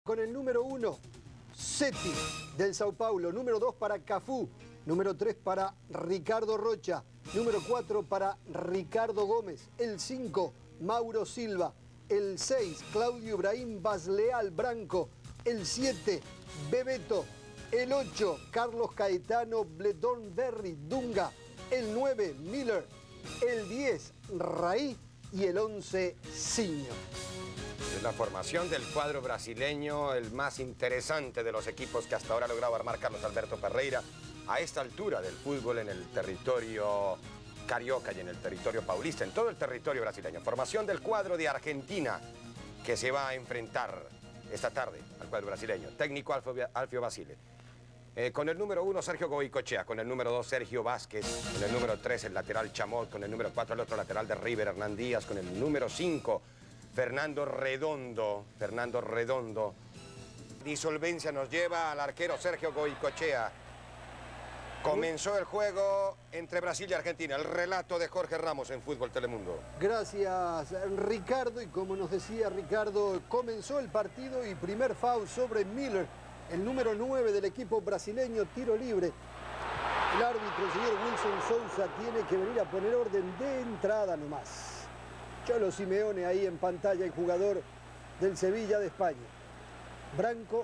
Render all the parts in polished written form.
Con el número 1, Seti, del Sao Paulo. Número 2 para Cafú. Número 3 para Ricardo Rocha. Número 4 para Ricardo Gómez. El 5, Mauro Silva. El 6, Claudio Ibrahim Basleal Branco. El 7, Bebeto. El 8, Carlos Caetano Bledón Berry Dunga. El 9, Miller. El 10, Raí. Y el 11, Siño. Es la formación del cuadro brasileño, el más interesante de los equipos que hasta ahora ha logrado armar Carlos Alberto Parreira a esta altura del fútbol en el territorio carioca y en el territorio paulista, en todo el territorio brasileño. Formación del cuadro de Argentina que se va a enfrentar esta tarde al cuadro brasileño. Técnico Alfio Basile. Con el número 1, Sergio Goycochea. Con el número 2, Sergio Vázquez. Con el número 3, el lateral Chamot. Con el número 4, el otro lateral de River, Hernán Díaz. Con el número 5, Fernando Redondo. Disolvencia nos lleva al arquero Sergio Goycochea. Comenzó el juego entre Brasil y Argentina. El relato de Jorge Ramos en Fútbol Telemundo. Gracias, Ricardo. Y como nos decía Ricardo, comenzó el partido y primer foul sobre Miller, el número 9 del equipo brasileño, tiro libre. El árbitro, el señor Wilson Sousa, tiene que venir a poner orden de entrada nomás. Cholo Simeone ahí en pantalla, el jugador del Sevilla de España. Branco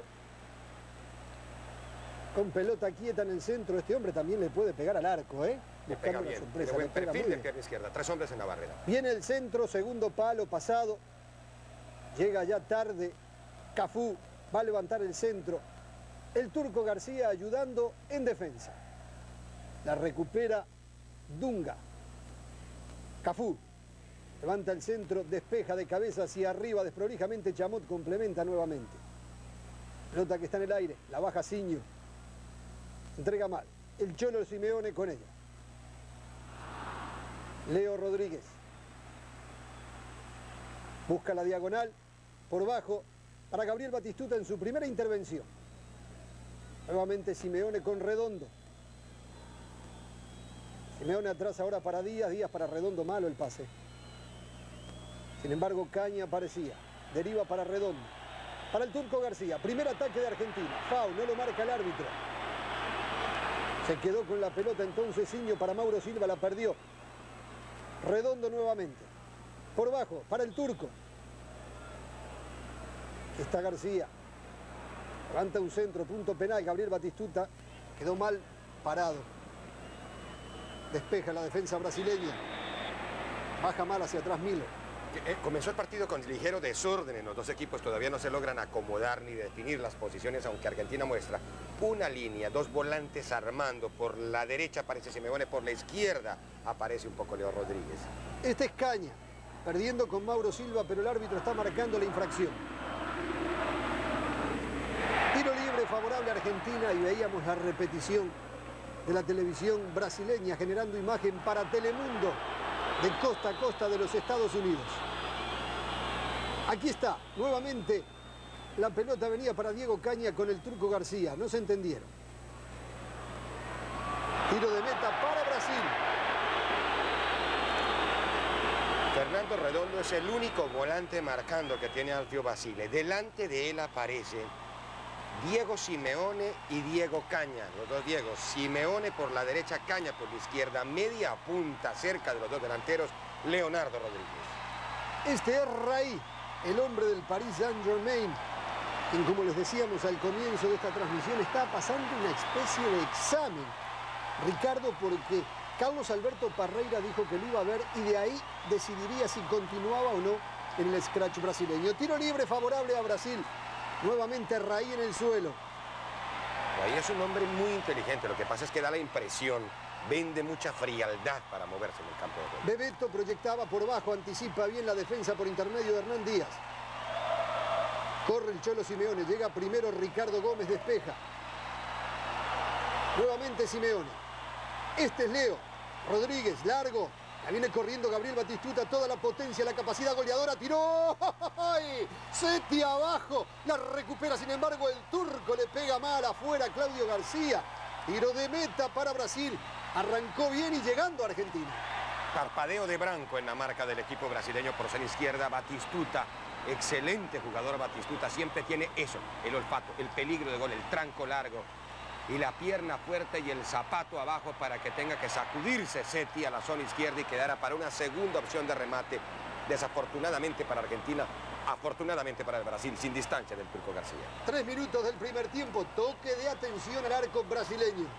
con pelota quieta en el centro. Este hombre también le puede pegar al arco, ¿eh? Le pega bien, tiene buen perfil de pierna izquierda. 3 hombres en la barrera. Viene el centro, segundo palo pasado. Llega ya tarde. Cafú va a levantar el centro. El Turco García ayudando en defensa. La recupera Dunga. Cafú levanta el centro, despeja de cabeza hacia arriba desprolijamente. Chamot complementa nuevamente. Pelota que está en el aire, la baja Siño. Entrega mal. El Cholo Simeone con ella. Leo Rodríguez. Busca la diagonal por bajo para Gabriel Batistuta en su primera intervención. Nuevamente Simeone con Redondo. Simeone atrás ahora para Díaz. Díaz para Redondo, malo el pase. Sin embargo, Caña aparecía. Deriva para Redondo. Para el Turco García. Primer ataque de Argentina. Foul, no lo marca el árbitro. Se quedó con la pelota entonces Siño para Mauro Silva, la perdió. Redondo nuevamente. Por bajo, para el Turco. Está García. Levanta un centro, punto penal. Gabriel Batistuta quedó mal parado. Despeja la defensa brasileña. Baja mal hacia atrás Miller. Comenzó el partido con ligero desorden en los dos equipos. Todavía no se logran acomodar ni definir las posiciones, aunque Argentina muestra una línea, 2 volantes armando. Por la derecha aparece Simeone, por la izquierda aparece un poco Leo Rodríguez. Este es Caña, perdiendo con Mauro Silva, pero el árbitro está marcando la infracción. Tiro libre favorable a Argentina y veíamos la repetición de la televisión brasileña generando imagen para Telemundo de costa a costa de los Estados Unidos. Aquí está, nuevamente la pelota venía para Diego Caña con el Turco García, no se entendieron. Tiro de meta para Brasil. Fernando Redondo es el único volante marcando que tiene Alfio Basile. Delante de él aparece Diego Simeone y Diego Caña, los dos Diegos. Simeone por la derecha, Caña por la izquierda, media punta cerca de los dos delanteros, Leonardo Rodríguez. Este es Raí, el hombre del Paris Saint-Germain, quien, como les decíamos al comienzo de esta transmisión, está pasando una especie de examen, Ricardo, porque Carlos Alberto Parreira dijo que lo iba a ver y de ahí decidiría si continuaba o no en el scratch brasileño. Tiro libre favorable a Brasil. Nuevamente Raí en el suelo. Raí es un hombre muy inteligente, lo que pasa es que da la impresión, vende mucha frialdad para moverse en el campo de juego. Bebeto proyectaba por bajo, anticipa bien la defensa por intermedio de Hernán Díaz. Corre el Cholo Simeone, llega primero Ricardo Gómez, despeja. Nuevamente Simeone. Este es Leo Rodríguez, largo. La viene corriendo Gabriel Batistuta, toda la potencia, la capacidad goleadora, tiró. ¡Ay! Seti abajo, la recupera, sin embargo el Turco le pega mal afuera Claudio García. Tiro de meta para Brasil, arrancó bien y llegando a Argentina. Parpadeo de Branco en la marca del equipo brasileño por ser izquierda, Batistuta excelente jugador Batistuta, siempre tiene eso, el olfato, el peligro de gol, el tranco largo y la pierna fuerte y el zapato abajo para que tenga que sacudirse Seti a la zona izquierda y quedara para una segunda opción de remate, desafortunadamente para Argentina, afortunadamente para el Brasil, sin distancia del Turco García. 3 minutos del primer tiempo, toque de atención al arco brasileño.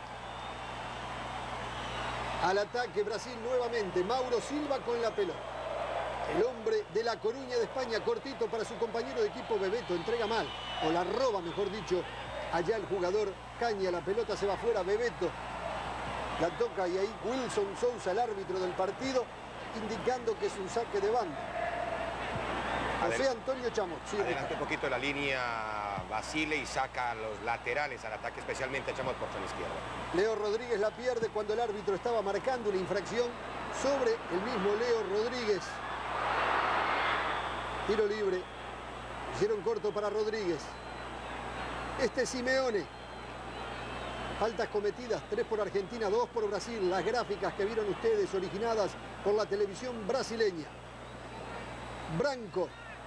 Al ataque Brasil nuevamente, Mauro Silva con la pelota. El hombre de La Coruña de España, cortito para su compañero de equipo Bebeto, entrega mal, o la roba mejor dicho, allá el jugador Caña, la pelota se va afuera, Bebeto la toca y ahí Wilson Sousa, el árbitro del partido, indicando que es un saque de banda. José Antonio Chamot. Sí, adelanta un poquito la línea Basile y saca a los laterales al ataque, especialmente a Chamot por zona izquierda. Leo Rodríguez la pierde cuando el árbitro estaba marcando una infracción sobre el mismo Leo Rodríguez. Tiro libre. Hicieron corto para Rodríguez. Este Simeone. Faltas cometidas, 3 por Argentina, 2 por Brasil. Las gráficas que vieron ustedes originadas por la televisión brasileña. Branco,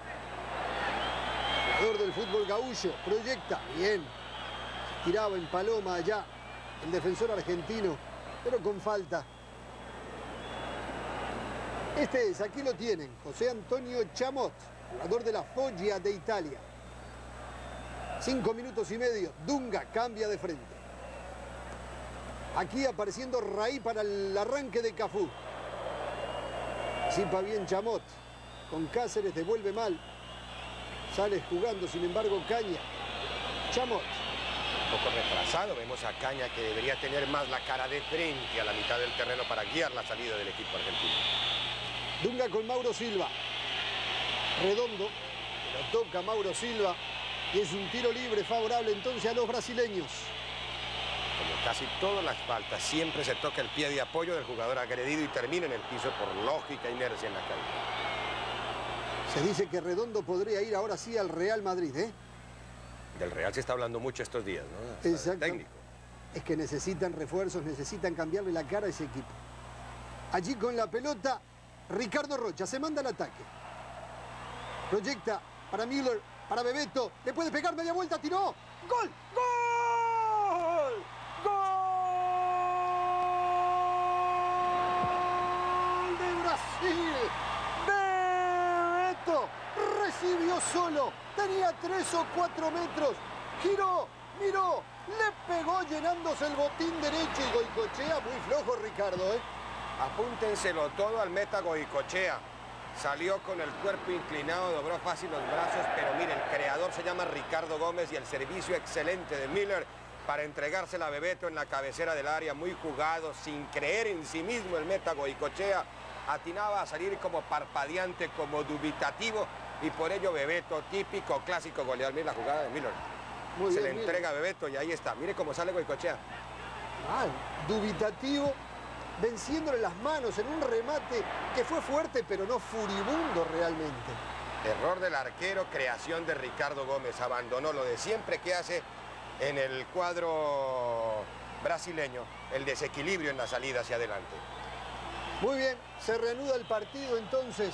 jugador del fútbol gaúcho, proyecta, bien. Se tiraba en paloma allá el defensor argentino, pero con falta. Este es, aquí lo tienen, José Antonio Chamot, jugador de la Foggia de Italia. 5 minutos y medio, Dunga cambia de frente. Aquí apareciendo Raí para el arranque de Cafú. Zipa bien Chamot. Con Cáceres devuelve mal. Sale jugando, sin embargo, Caña. Chamot. Un poco retrasado, vemos a Caña que debería tener más la cara de frente a la mitad del terreno para guiar la salida del equipo argentino. Dunga con Mauro Silva. Redondo. Lo toca Mauro Silva. Y es un tiro libre favorable entonces a los brasileños. Como casi todas las faltas, siempre se toca el pie de apoyo del jugador agredido y termina en el piso por lógica inercia en la caída. Se dice que Redondo podría ir ahora sí al Real Madrid, ¿eh? Del Real se está hablando mucho estos días, ¿no? Exacto. Técnico. Es que necesitan refuerzos, necesitan cambiarle la cara a ese equipo. Allí con la pelota, Ricardo Rocha se manda al ataque. Proyecta para Müller, para Bebeto. Le puede pegar media vuelta, tiró. ¡Gol! ¡Gol! ¡Gol de Brasil! Bebeto recibió solo. Tenía 3 o 4 metros. Giró, miró, le pegó llenándose el botín derecho y Goicoechea muy flojo, Ricardo, ¿eh? Apúntenselo todo al meta Goicoechea. Salió con el cuerpo inclinado, dobró fácil los brazos, pero mire, el creador se llama Ricardo Gómez y el servicio excelente de Müller para entregársela a Bebeto en la cabecera del área, muy jugado, sin creer en sí mismo el meta Goicoechea. Atinaba a salir como parpadeante, como dubitativo, y por ello Bebeto, típico, clásico goleador. Mire la jugada de Müller. Se le entrega a Bebeto y ahí está. Mire cómo sale Goicoechea. Dubitativo, venciéndole las manos en un remate que fue fuerte, pero no furibundo realmente. Error del arquero, creación de Ricardo Gómez. Abandonó lo de siempre que hace en el cuadro brasileño, el desequilibrio en la salida hacia adelante. Muy bien, se reanuda el partido entonces.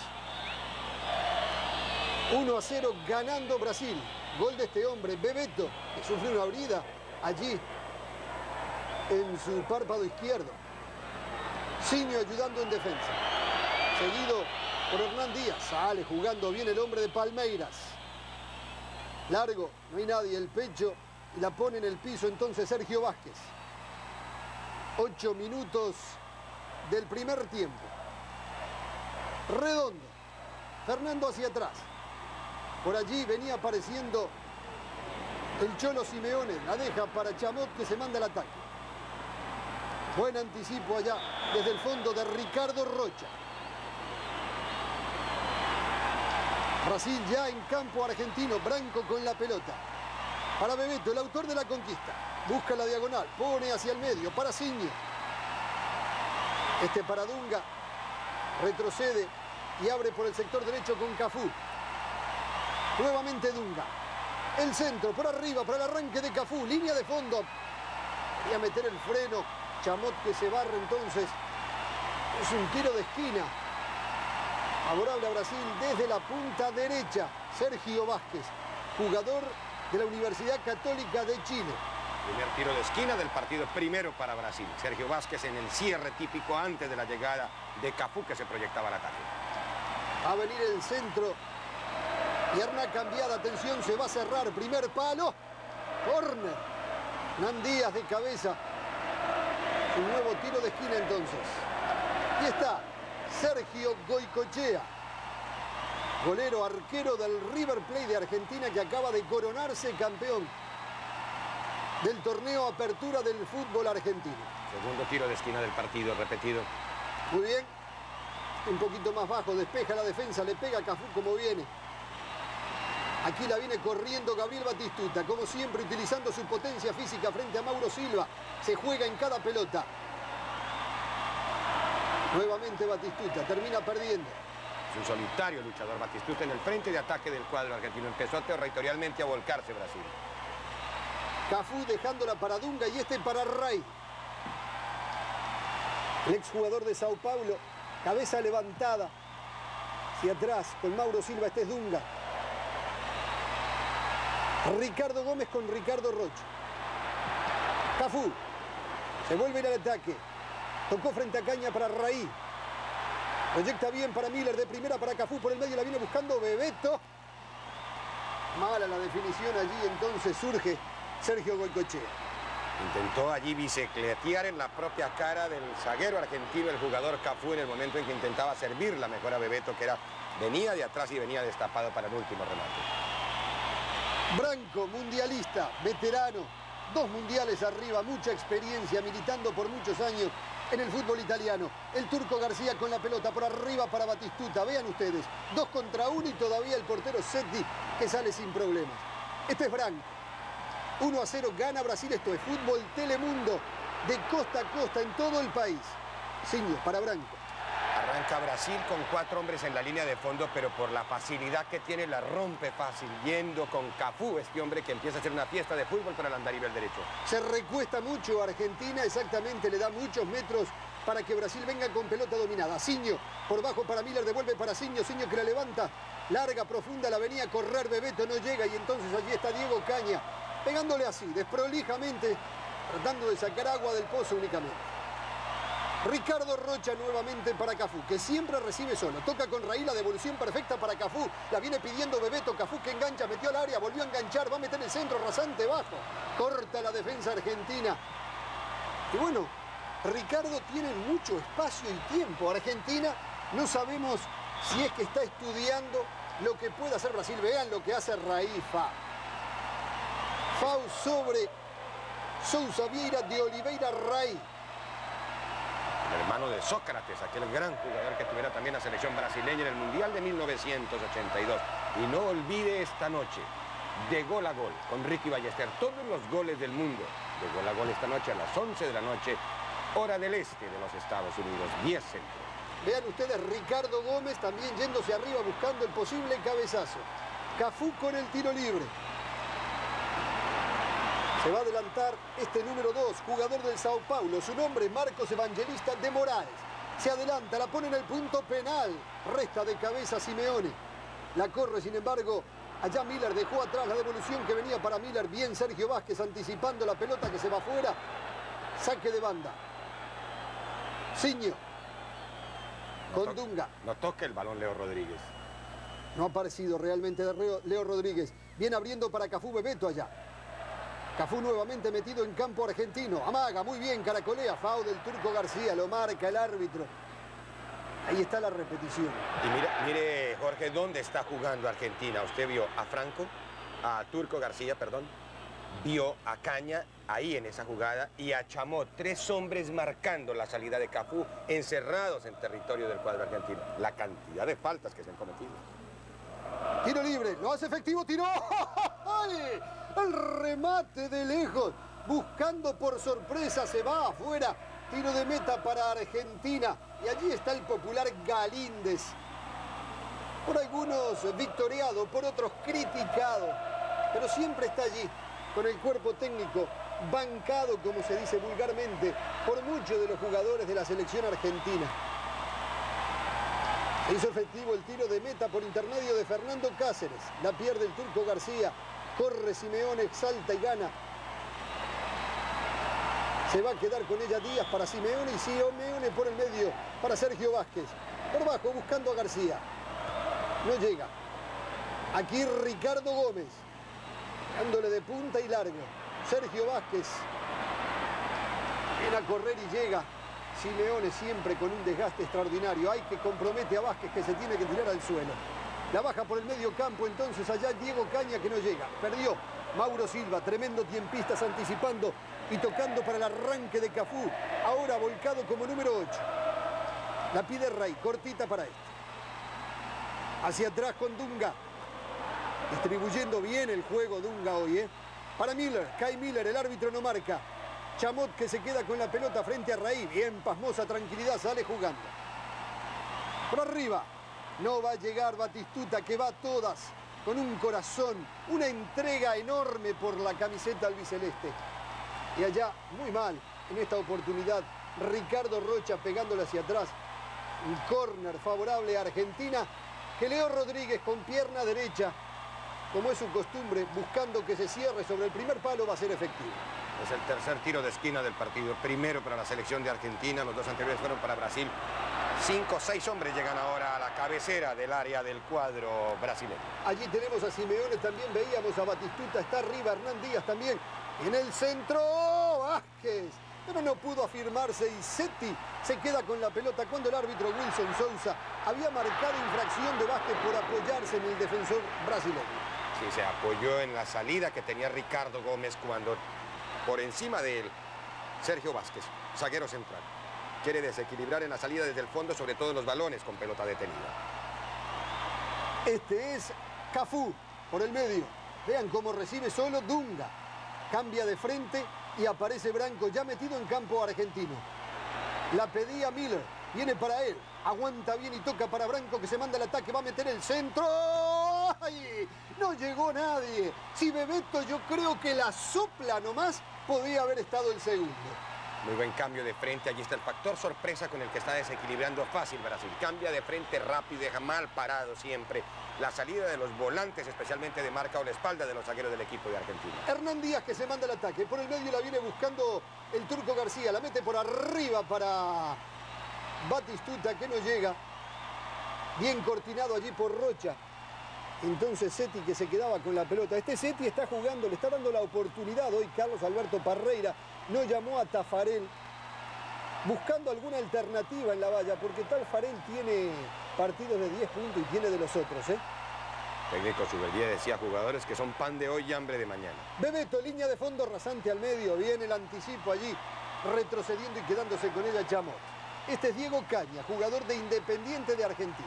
1-0 ganando Brasil. Gol de este hombre, Bebeto, que sufre una herida allí en su párpado izquierdo. Siño ayudando en defensa. Seguido por Hernán Díaz. Sale jugando bien el hombre de Palmeiras. Largo, no hay nadie, el pecho y la pone en el piso entonces Sergio Vázquez. 8 minutos del primer tiempo. Redondo. Fernando hacia atrás. Por allí venía apareciendo el Cholo Simeone. La deja para Chamot que se manda al ataque. Buen anticipo allá desde el fondo de Ricardo Rocha. Brasil ya en campo argentino. Branco con la pelota. Para Bebeto, el autor de la conquista. Busca la diagonal. Pone hacia el medio. Para Siño. Este para Dunga. Retrocede y abre por el sector derecho con Cafú. Nuevamente Dunga. El centro por arriba para el arranque de Cafú. Línea de fondo. Quería meter el freno. Chamot que se barre entonces. Es un tiro de esquina. Favorable a Brasil desde la punta derecha. Sergio Vázquez, jugador de la Universidad Católica de Chile. Primer tiro de esquina del partido, primero para Brasil. Sergio Vázquez en el cierre típico antes de la llegada de Cafú, que se proyectaba al ataque. Va a venir el centro. Pierna cambiada, atención, se va a cerrar. Primer palo. Córner. Hernán Díaz de cabeza. Un nuevo tiro de esquina entonces. Y está Sergio Goycochea, golero arquero del River Plate de Argentina, que acaba de coronarse campeón del torneo Apertura del fútbol argentino. Segundo tiro de esquina del partido, repetido. Muy bien. Un poquito más bajo, despeja la defensa, le pega a Cafú como viene. Aquí la viene corriendo Gabriel Batistuta, como siempre utilizando su potencia física frente a Mauro Silva. Se juega en cada pelota. Nuevamente Batistuta, termina perdiendo. Es un solitario luchador Batistuta en el frente de ataque del cuadro argentino. Empezó territorialmente a volcarse Brasil. Cafú dejándola para Dunga y este para Ray. El exjugador de Sao Paulo, cabeza levantada hacia atrás con Mauro Silva, este es Dunga. Ricardo Gómez con Ricardo Rocha. Cafú se vuelve a ir al ataque. Tocó frente a Caña para Raí. Proyecta bien para Miller, de primera para Cafú, por el medio la viene buscando Bebeto. Mala la definición allí, entonces surge Sergio Goycochea. Intentó allí bicicletear en la propia cara del zaguero argentino, el jugador Cafú, en el momento en que intentaba servirla mejor a Bebeto, que venía de atrás y venía destapado para el último remate. Branco, mundialista, veterano, 2 mundiales arriba, mucha experiencia, militando por muchos años en el fútbol italiano. El Turco García con la pelota por arriba para Batistuta. Vean ustedes, 2 contra 1 y todavía el portero Setti, que sale sin problemas. Este es Branco. 1-0 gana Brasil. Esto es fútbol Telemundo, de costa a costa en todo el país. Signo para Branco. Arranca Brasil con 4 hombres en la línea de fondo, pero por la facilidad que tiene la rompe fácil, yendo con Cafú, este hombre que empieza a hacer una fiesta de fútbol para el andarivel derecho. Se recuesta mucho Argentina, exactamente, le da muchos metros para que Brasil venga con pelota dominada. Siño, por bajo para Miller, devuelve para Siño, Siño que la levanta, larga, profunda, la venía a correr Bebeto, no llega y entonces allí está Diego Caña, pegándole así, desprolijamente, tratando de sacar agua del pozo únicamente. Ricardo Rocha nuevamente para Cafú, que siempre recibe solo. Toca con Raí, la devolución perfecta para Cafú. La viene pidiendo Bebeto. Cafú que engancha, metió al área, volvió a enganchar, va a meter el centro, rasante bajo. Corta la defensa argentina. Y bueno, Ricardo tiene mucho espacio y tiempo. Argentina, no sabemos si es que está estudiando lo que puede hacer Brasil. Vean lo que hace Raí. Fau sobre Sousa Vieira de Oliveira Raí. El hermano de Sócrates, aquel gran jugador que tuviera también la selección brasileña en el Mundial de 1982. Y no olvide esta noche, de gol a gol, con Ricky Ballester, todos los goles del mundo. De gol a gol esta noche a las 11 de la noche, hora del este de los Estados Unidos, 10 centro. Vean ustedes, Ricardo Gómez también yéndose arriba buscando el posible cabezazo. Cafú con el tiro libre. Se va a adelantar este número 2, jugador del Sao Paulo. Su nombre es Marcos Evangelista de Moraes. Se adelanta, la pone en el punto penal. Resta de cabeza Simeone. La corre, sin embargo, allá Miller dejó atrás la devolución que venía para Miller. Bien Sergio Vázquez anticipando la pelota que se va afuera. Saque de banda. Siño. Con Dunga. No toca el balón Leo Rodríguez. No ha aparecido realmente de Leo Rodríguez. Viene abriendo para Cafú, Bebeto allá. Cafú nuevamente metido en campo argentino. Amaga, muy bien, caracolea. Fau del Turco García, lo marca el árbitro. Ahí está la repetición. Y mire, Jorge, ¿dónde está jugando Argentina? Usted vio a Franco, a Turco García, perdón. Vio a Caña ahí en esa jugada y a Chamó. 3 hombres marcando la salida de Cafú, encerrados en territorio del cuadro argentino. La cantidad de faltas que se han cometido. Tiro libre, lo hace efectivo, tiró. ¡Ay! El remate de lejos, buscando por sorpresa, se va afuera. Tiro de meta para Argentina. Y allí está el popular Galíndez. Por algunos victoriado, por otros criticado. Pero siempre está allí, con el cuerpo técnico, bancado, como se dice vulgarmente, por muchos de los jugadores de la selección argentina. Hizo efectivo el tiro de meta por intermedio de Fernando Cáceres. La pierde el turco García. Corre Simeone, salta y gana. Se va a quedar con ella Díaz para Simeone y Simeone por el medio para Sergio Vázquez. Por bajo buscando a García. No llega. Aquí Ricardo Gómez. Dándole de punta y largo. Sergio Vázquez. Viene a correr y llega. Simeone siempre con un desgaste extraordinario. Hay que compromete a Vázquez que se tiene que tirar al suelo. La baja por el medio campo entonces allá Diego Caña que no llega. Perdió Mauro Silva, tremendo tiempistas anticipando y tocando para el arranque de Cafú. Ahora volcado como número 8. La pide Ray, cortita para este. Hacia atrás con Dunga. Distribuyendo bien el juego Dunga hoy, Para Miller, Kai Miller, el árbitro no marca. Chamot que se queda con la pelota frente a Raí. Bien, pasmosa tranquilidad, sale jugando. Por arriba. No va a llegar Batistuta, que va a todas. Con un corazón, una entrega enorme por la camiseta albiceleste. Y allá, muy mal, en esta oportunidad, Ricardo Rocha pegándole hacia atrás. Un córner favorable a Argentina, que Leo Rodríguez con pierna derecha, como es su costumbre, buscando que se cierre sobre el primer palo, va a ser efectivo. Es el tercer tiro de esquina del partido. Primero para la selección de Argentina, los dos anteriores fueron para Brasil. 5 o 6 hombres llegan ahora a la cabecera del área del cuadro brasileño. Allí tenemos a Simeone, también veíamos a Batistuta, está arriba Hernán Díaz también. En el centro, Vázquez. Pero no pudo afirmarse y Seti se queda con la pelota cuando el árbitro Wilson Sousa había marcado infracción de Vázquez por apoyarse en el defensor brasileño. Sí, se apoyó en la salida que tenía Ricardo Gómez cuando por encima de él, Sergio Vázquez, zaguero central. Quiere desequilibrar en la salida desde el fondo, sobre todo los balones con pelota detenida. Este es Cafú, por el medio. Vean cómo recibe solo Dunga. Cambia de frente y aparece Branco, ya metido en campo argentino. La pedía Miller, viene para él. Aguanta bien y toca para Branco que se manda el ataque, va a meter el centro. ¡Ay! No llegó nadie. Si Bebeto yo creo que la sopla nomás, podía haber estado el segundo. Muy buen cambio de frente. Allí está el factor sorpresa con el que está desequilibrando fácil Brasil. Cambia de frente rápido, deja mal parado siempre la salida de los volantes, especialmente de marca o la espalda de los zagueros del equipo de Argentina. Hernán Díaz que se manda el ataque. Por el medio la viene buscando el turco García. La mete por arriba para Batistuta que no llega. Bien cortinado allí por Rocha. Entonces Seti que se quedaba con la pelota. Este Seti está jugando, le está dando la oportunidad hoy Carlos Alberto Parreira. No llamó a Tafarel buscando alguna alternativa en la valla, porque Tafarel tiene partidos de 10 puntos y tiene de los otros, Técnico Subeldía decía jugadores que son pan de hoy y hambre de mañana. Bebeto, línea de fondo rasante al medio. Viene el anticipo allí, retrocediendo y quedándose con ella Chamot. Este es Diego Caña, jugador de Independiente de Argentina.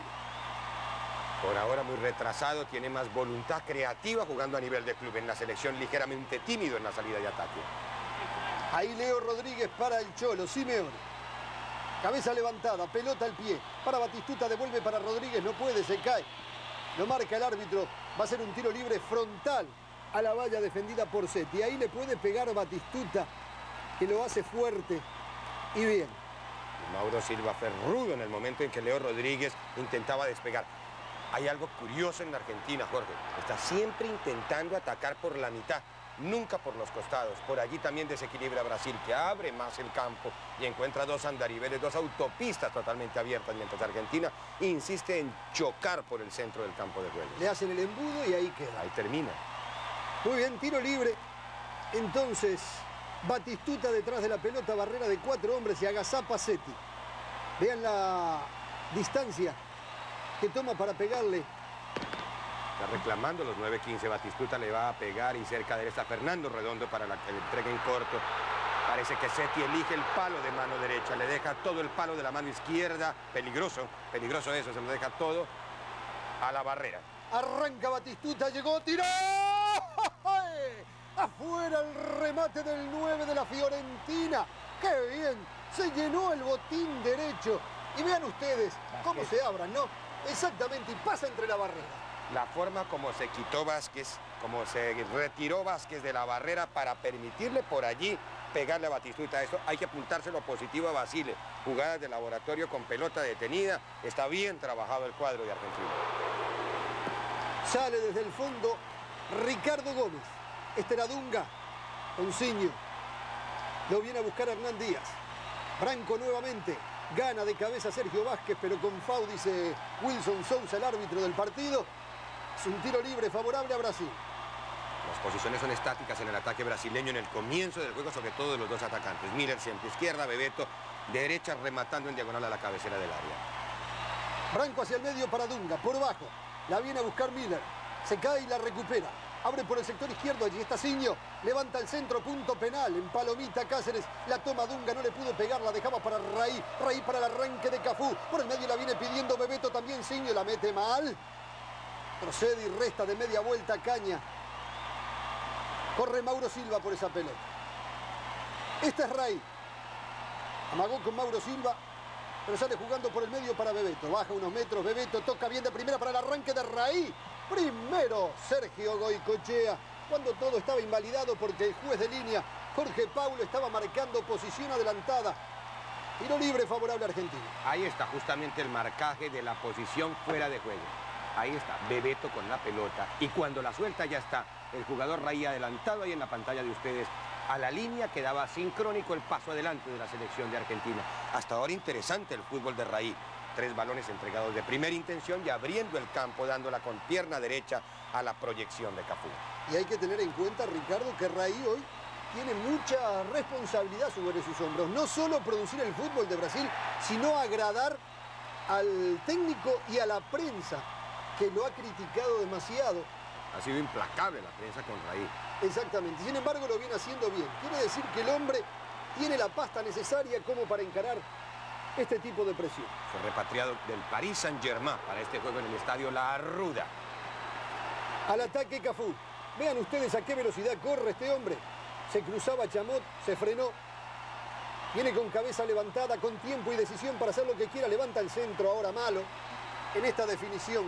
Por ahora muy retrasado, tiene más voluntad creativa jugando a nivel de club. En la selección ligeramente tímido en la salida de ataque. Ahí Leo Rodríguez para el Cholo, Simeone. Cabeza levantada, pelota al pie. Para Batistuta, devuelve para Rodríguez, no puede, se cae. Lo marca el árbitro, va a ser un tiro libre frontal a la valla defendida por Seti. Ahí le puede pegar Batistuta, que lo hace fuerte y bien. Mauro Silva ferrudo en el momento en que Leo Rodríguez intentaba despegar. Hay algo curioso en la Argentina, Jorge. Está siempre intentando atacar por la mitad, nunca por los costados. Por allí también desequilibra Brasil, que abre más el campo y encuentra dos andariveles, dos autopistas totalmente abiertas, mientras Argentina insiste en chocar por el centro del campo de juego. Le hacen el embudo y ahí queda. Ahí termina. Muy bien, tiro libre. Entonces, Batistuta detrás de la pelota, barrera de 4 hombres y agazapa Seti. Vean la distancia que toma para pegarle. Está reclamando los 9-15, Batistuta le va a pegar y cerca de él está Fernando Redondo para la entrega en corto. Parece que Seti elige el palo de mano derecha, le deja todo el palo de la mano izquierda. Peligroso, peligroso eso, se lo deja todo a la barrera. Arranca Batistuta, llegó, tiró. Afuera el remate del 9 de la Fiorentina. ¡Qué bien! Se llenó el botín derecho. Y vean ustedes cómo se abran, ¿no? Exactamente, y pasa entre la barrera. La forma como se quitó Vázquez como se retiró Vázquez de la barrera para permitirle por allí pegarle a Batistuta. Eso hay que apuntarse lo positivo a Basile. Jugadas de laboratorio con pelota detenida. Está bien trabajado el cuadro de Argentina. Sale desde el fondo Ricardo Gómez. Este era Dunga. Onsiño. Lo viene a buscar Hernán Díaz. Branco nuevamente. Gana de cabeza Sergio Vázquez, pero con FAU, dice Wilson Sousa, el árbitro del partido. Es un tiro libre favorable a Brasil. Las posiciones son estáticas en el ataque brasileño en el comienzo del juego, sobre todo de los dos atacantes. Miller centro izquierda, Bebeto derecha, rematando en diagonal a la cabecera del área. Branco hacia el medio para Dunga, por bajo. La viene a buscar Miller. Se cae y la recupera. Abre por el sector izquierdo, allí está Siño. Levanta el centro, punto penal. En Palomita Cáceres, la toma Dunga, no le pudo pegar, la dejaba para Raí. Raí para el arranque de Cafú. Por el medio la viene pidiendo Bebeto, también Siño, la mete mal. Procede y resta de media vuelta Caña. Corre Mauro Silva por esa pelota. Este es Raí. Amagó con Mauro Silva, pero sale jugando por el medio para Bebeto. Baja unos metros, Bebeto toca bien de primera para el arranque de Raí. Primero Sergio Goicoechea, cuando todo estaba invalidado porque el juez de línea, Jorge Paulo, estaba marcando posición adelantada. Tiro libre favorable a Argentina. Ahí está justamente el marcaje de la posición fuera de juego. Ahí está Bebeto con la pelota y cuando la suelta ya está el jugador Raí adelantado ahí en la pantalla de ustedes a la línea que daba sincrónico el paso adelante de la selección de Argentina. Hasta ahora interesante el fútbol de Raí. 3 balones entregados de primera intención y abriendo el campo, dándola con pierna derecha a la proyección de Cafú. Y hay que tener en cuenta, Ricardo, que Raí hoy tiene mucha responsabilidad sobre sus hombros. No solo producir el fútbol de Brasil, sino agradar al técnico y a la prensa, que lo ha criticado demasiado. Ha sido implacable la prensa con Raí. Exactamente. Sin embargo, lo viene haciendo bien. Quiere decir que el hombre tiene la pasta necesaria como para encarar este tipo de presión. Fue repatriado del Paris Saint-Germain para este juego en el estadio La Ruda. Al ataque Cafú. Vean ustedes a qué velocidad corre este hombre. Se cruzaba Chamot, se frenó. Viene con cabeza levantada, con tiempo y decisión para hacer lo que quiera. Levanta el centro, ahora malo, en esta definición.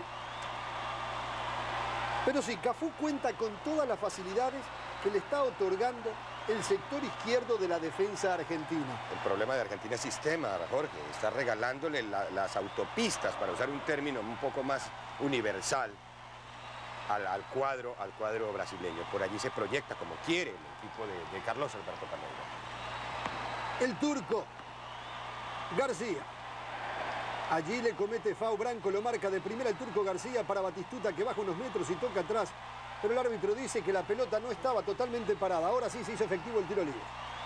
Pero sí, Cafú cuenta con todas las facilidades que le está otorgando el sector izquierdo de la defensa argentina. El problema de Argentina es sistema, Jorge. Está regalándole las autopistas, para usar un término un poco más universal, al cuadro brasileño. Por allí se proyecta como quiere el equipo de Carlos Alberto Parreira. El turco García. Allí le comete FAU. Branco, lo marca de primera el turco García para Batistuta, que baja unos metros y toca atrás. Pero el árbitro dice que la pelota no estaba totalmente parada. Ahora sí se hizo efectivo el tiro libre.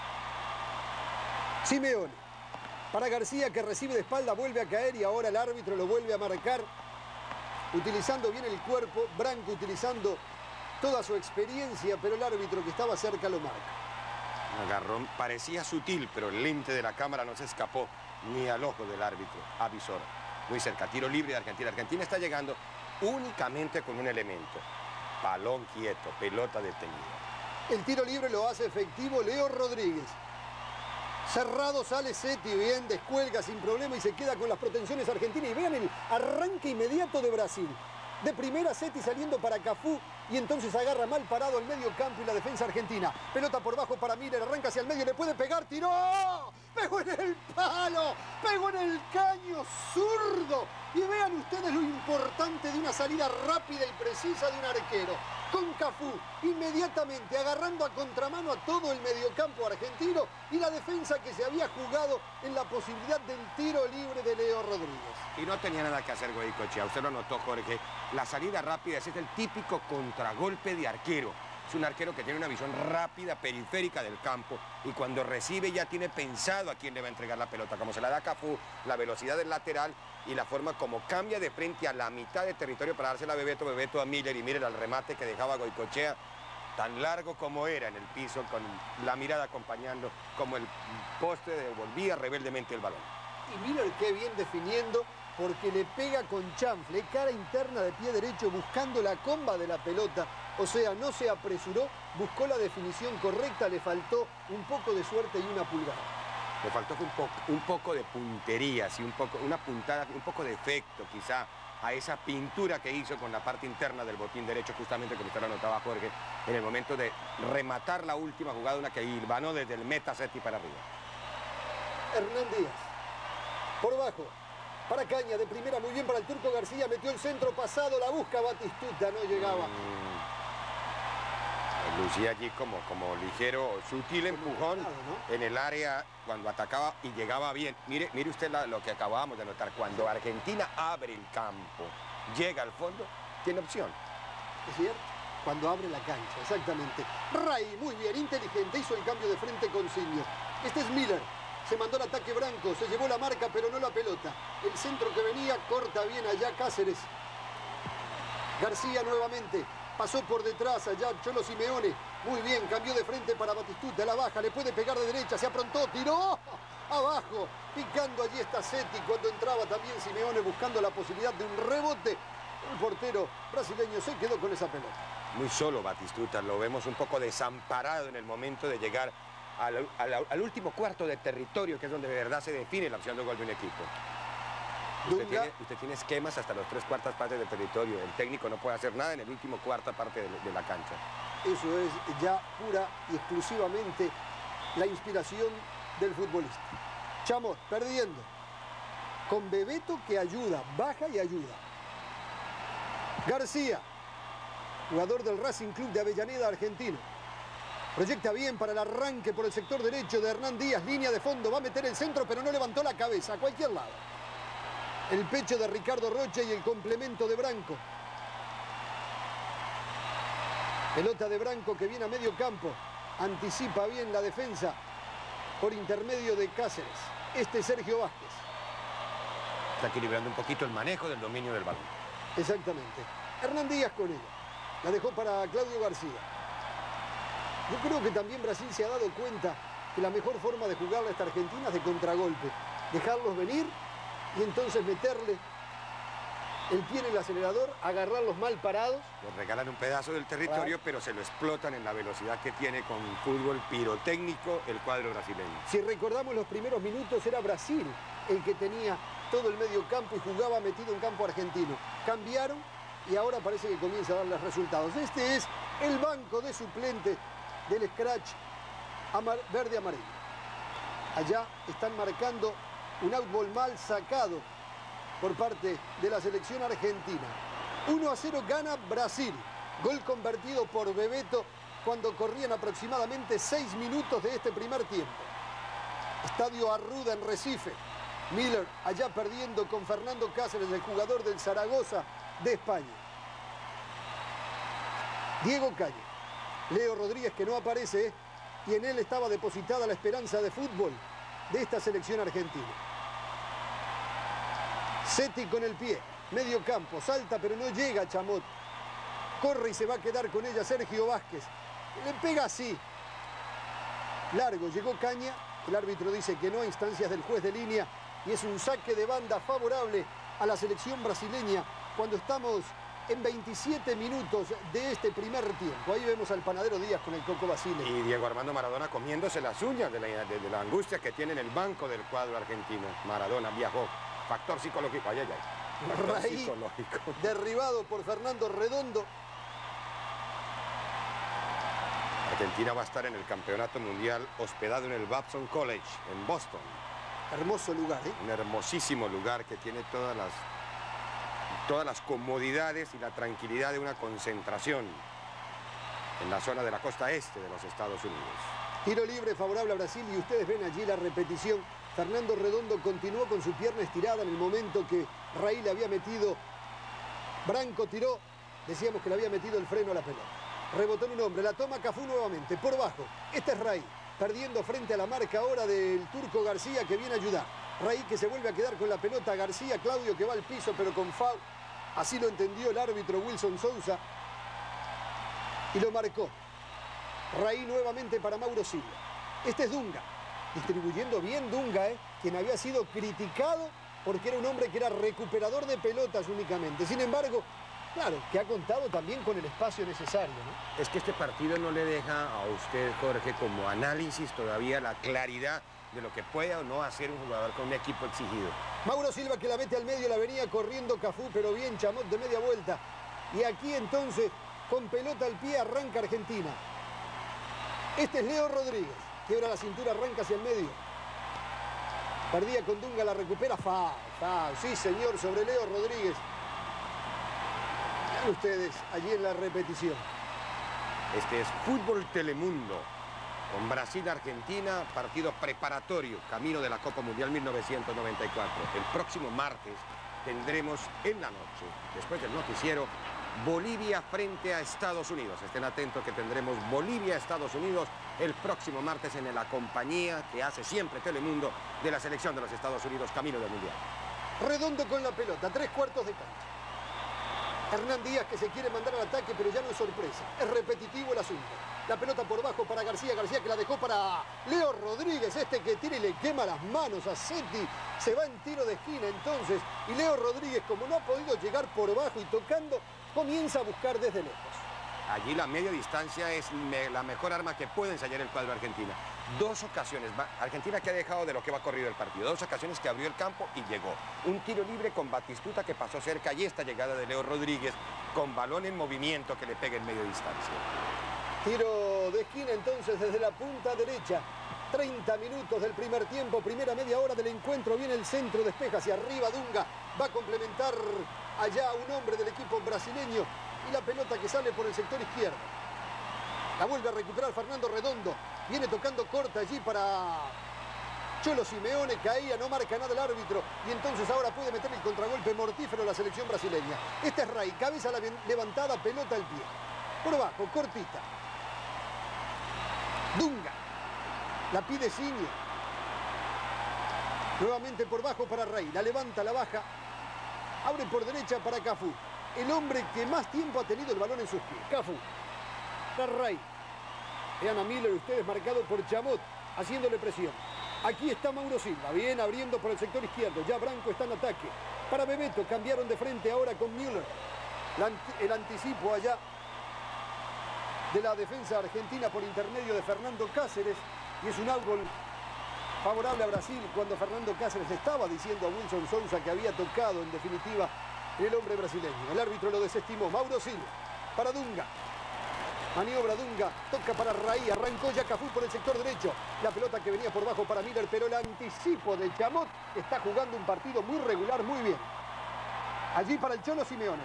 Simeone. Para García, que recibe de espalda, vuelve a caer y ahora el árbitro lo vuelve a marcar. Utilizando bien el cuerpo, Branco utilizando toda su experiencia, pero el árbitro que estaba cerca lo marca. Un agarrón parecía sutil, pero el lente de la cámara no se escapó ni al ojo del árbitro, avisor. Muy cerca, tiro libre de Argentina. Argentina está llegando únicamente con un elemento. Balón quieto, pelota detenida. El tiro libre lo hace efectivo Leo Rodríguez. Cerrado sale Seti, bien, descuelga sin problema y se queda con las pretensiones argentinas. Y vean el arranque inmediato de Brasil. De primera Seti saliendo para Cafú y entonces agarra mal parado el medio campo y la defensa argentina. Pelota por bajo para Miller, arranca hacia el medio, le puede pegar, tiró. Pegó en el palo, pegó en el caño zurdo. Y vean ustedes lo importante de una salida rápida y precisa de un arquero. Con Cafú, inmediatamente agarrando a contramano a todo el mediocampo argentino y la defensa que se había jugado en la posibilidad del tiro libre de Leo Rodríguez. Y no tenía nada que hacer Goicoechea. Usted lo notó, Jorge. La salida rápida es el típico contragolpe de arquero. Es un arquero que tiene una visión rápida, periférica del campo, y cuando recibe ya tiene pensado a quién le va a entregar la pelota. Como se la da a Cafú, la velocidad del lateral y la forma como cambia de frente a la mitad de territorio para dársela a Bebeto, Bebeto a Miller, y Miller al remate que dejaba Goicoechea, tan largo como era en el piso, con la mirada acompañando, como el poste devolvía rebeldemente el balón. Y Miller qué bien definiendo, porque le pega con chanfle, cara interna de pie derecho, buscando la comba de la pelota. O sea, no se apresuró, buscó la definición correcta, le faltó un poco de suerte y una pulgada. Le faltó un poco de puntería, sí, una puntada, un poco de efecto quizá a esa pintura que hizo con la parte interna del botín derecho, justamente como usted lo notaba, Jorge, en el momento de rematar la última jugada, una que hilvanó desde el meta Seti para arriba. Hernán Díaz, por bajo, para Caña, de primera, muy bien para el Turco García, metió el centro pasado, la busca Batistuta, no llegaba. Lucía allí como ligero, sutil empujón, ¿no?, en el área cuando atacaba y llegaba bien. Mire usted lo que acabábamos de notar, cuando Argentina abre el campo, llega al fondo, tiene opción. Es cierto, cuando abre la cancha, exactamente. Ray, muy bien, inteligente, hizo el cambio de frente con Signo. Este es Miller, se mandó el ataque Branco, se llevó la marca pero no la pelota. El centro que venía corta bien allá Cáceres. García nuevamente. Pasó por detrás allá Cholo Simeone. Muy bien, cambió de frente para Batistuta. La baja, le puede pegar de derecha. Se aprontó, tiró. Abajo, picando allí está Seti. Cuando entraba también Simeone buscando la posibilidad de un rebote. El portero brasileño se quedó con esa pelota. Muy solo Batistuta. Lo vemos un poco desamparado en el momento de llegar al último cuarto de territorio, que es donde de verdad se define la opción de gol de un equipo. Usted tiene esquemas hasta las 3/4 partes del territorio. El técnico no puede hacer nada en el último cuarta parte de la cancha. Eso es ya pura y exclusivamente la inspiración del futbolista. Chamot perdiendo. Con Bebeto que ayuda, baja y ayuda. García, jugador del Racing Club de Avellaneda, argentino. Proyecta bien para el arranque por el sector derecho de Hernán Díaz. Línea de fondo, va a meter el centro, pero no levantó la cabeza, a cualquier lado. El pecho de Ricardo Rocha y el complemento de Branco. Pelota de Branco que viene a medio campo. Anticipa bien la defensa por intermedio de Cáceres. Este es Sergio Vázquez. Está equilibrando un poquito el manejo del dominio del balón. Exactamente. Hernán Díaz con ella. La dejó para Claudio García. Yo creo que también Brasil se ha dado cuenta que la mejor forma de jugarla a esta Argentina es de contragolpe. Dejarlos venir y entonces meterle el pie en el acelerador, agarrarlos mal parados. Les regalan un pedazo del territorio, pero se lo explotan en la velocidad que tiene con fútbol pirotécnico el cuadro brasileño. Si recordamos los primeros minutos, era Brasil el que tenía todo el medio campo y jugaba metido en campo argentino. Cambiaron y ahora parece que comienza a darles resultados. Este es el banco de suplentes del scratch verde-amarillo. Allá están marcando un outball mal sacado por parte de la selección argentina. 1-0 gana Brasil. Gol convertido por Bebeto cuando corrían aproximadamente 6 minutos de este primer tiempo. Estadio Arruda en Recife. Miller allá perdiendo con Fernando Cáceres, el jugador del Zaragoza de España. Diego Calle. Leo Rodríguez, que no aparece, y en él estaba depositada la esperanza de fútbol de esta selección argentina. Seti con el pie, medio campo, salta pero no llega Chamot. Corre y se va a quedar con ella Sergio Vázquez. Le pega así. Largo, llegó Caña, el árbitro dice que no a instancias del juez de línea y es un saque de banda favorable a la selección brasileña cuando estamos en 27 minutos de este primer tiempo. Ahí vemos al panadero Díaz con el Coco Basile. Y Diego Armando Maradona comiéndose las uñas de la angustia que tiene en el banco del cuadro argentino. Maradona viajó. Factor psicológico. Ay, ay, ay. Factor Raí, psicológico. derribado por Fernando Redondo. Argentina va a estar en el campeonato mundial hospedado en el Babson College, en Boston. Hermoso lugar, ¿eh? Un hermosísimo lugar que tiene todas las comodidades y la tranquilidad de una concentración en la zona de la costa este de los Estados Unidos. Tiro libre favorable a Brasil y ustedes ven allí la repetición. Fernando Redondo continuó con su pierna estirada en el momento que Raí le había metido. Branco tiró, decíamos que le había metido el freno a la pelota. Rebotó en un hombre, la toma Cafú nuevamente, por bajo. Este es Raí, perdiendo frente a la marca ahora del Turco García que viene a ayudar. Raí que se vuelve a quedar con la pelota, García, Claudio que va al piso pero con foul. Así lo entendió el árbitro Wilson Sousa y lo marcó. Raí nuevamente para Mauro Silva. Este es Dunga, distribuyendo bien Dunga, quien había sido criticado porque era un hombre que era recuperador de pelotas únicamente. Sin embargo, Claro, que ha contado también con el espacio necesario, ¿no? Es que este partido no le deja a usted, Jorge, como análisis todavía la claridad de lo que puede o no hacer un jugador con un equipo exigido. Mauro Silva que la mete al medio, la venía corriendo Cafú, pero bien Chamot de media vuelta. Y aquí entonces, con pelota al pie, arranca Argentina. Este es Leo Rodríguez, quiebra la cintura, arranca hacia el medio. Perdía con Dunga, la recupera, sí señor, sobre Leo Rodríguez. Vean ustedes allí en la repetición. Este es Fútbol Telemundo, con Brasil-Argentina, partido preparatorio, camino de la Copa Mundial 1994. El próximo martes tendremos en la noche, después del noticiero, Bolivia frente a Estados Unidos. Estén atentos que tendremos Bolivia-Estados Unidos el próximo martes en la compañía que hace siempre Telemundo de la selección de los Estados Unidos, camino del Mundial. Redondo con la pelota, 3/4 de cancha. Hernán Díaz que se quiere mandar al ataque, pero ya no es sorpresa. Es repetitivo el asunto. La pelota por bajo para García, García que la dejó para Leo Rodríguez, este que tira y le quema las manos a Seti. Se va en tiro de esquina entonces, y Leo Rodríguez, como no ha podido llegar por bajo y tocando, comienza a buscar desde lejos. Allí la media distancia es la mejor arma que puede ensayar el cuadro argentino. Dos ocasiones, Argentina que ha dejado de lo que va corrido el partido, dos ocasiones que abrió el campo y llegó. Un tiro libre con Batistuta que pasó cerca y esta llegada de Leo Rodríguez con balón en movimiento que le pega en media distancia. Tiro de esquina entonces desde la punta derecha. 30 minutos del primer tiempo, primera media hora del encuentro. Viene el centro, despeja hacia arriba Dunga. Va a complementar allá un hombre del equipo brasileño. Y la pelota que sale por el sector izquierdo. La vuelve a recuperar Fernando Redondo. Viene tocando corta allí para Cholo Simeone. Caía, no marca nada el árbitro. Y entonces ahora puede meter el contragolpe mortífero la selección brasileña. Este es Ray, cabeza levantada, pelota al pie. Por abajo, cortita. Dunga. La pide Ciño. Nuevamente por bajo para Ray. La levanta, la baja. Abre por derecha para Cafú. El hombre que más tiempo ha tenido el balón en sus pies. Cafú. Para Ray. Vean a Miller, ustedes marcado por Chamot, haciéndole presión. Aquí está Mauro Silva, bien abriendo por el sector izquierdo. Ya Branco está en ataque. Para Bebeto, cambiaron de frente ahora con Müller. El anticipo allá de la defensa argentina por intermedio de Fernando Cáceres. Y es un outgol favorable a Brasil cuando Fernando Cáceres estaba diciendo a Wilson Sousa que había tocado en definitiva el hombre brasileño. El árbitro lo desestimó. Mauro Silva para Dunga. Maniobra Dunga, toca para Raí, arrancó ya Cafú por el sector derecho. La pelota que venía por bajo para Miller, pero el anticipo de Chamot está jugando un partido muy regular, muy bien. Allí para el Cholo Simeone.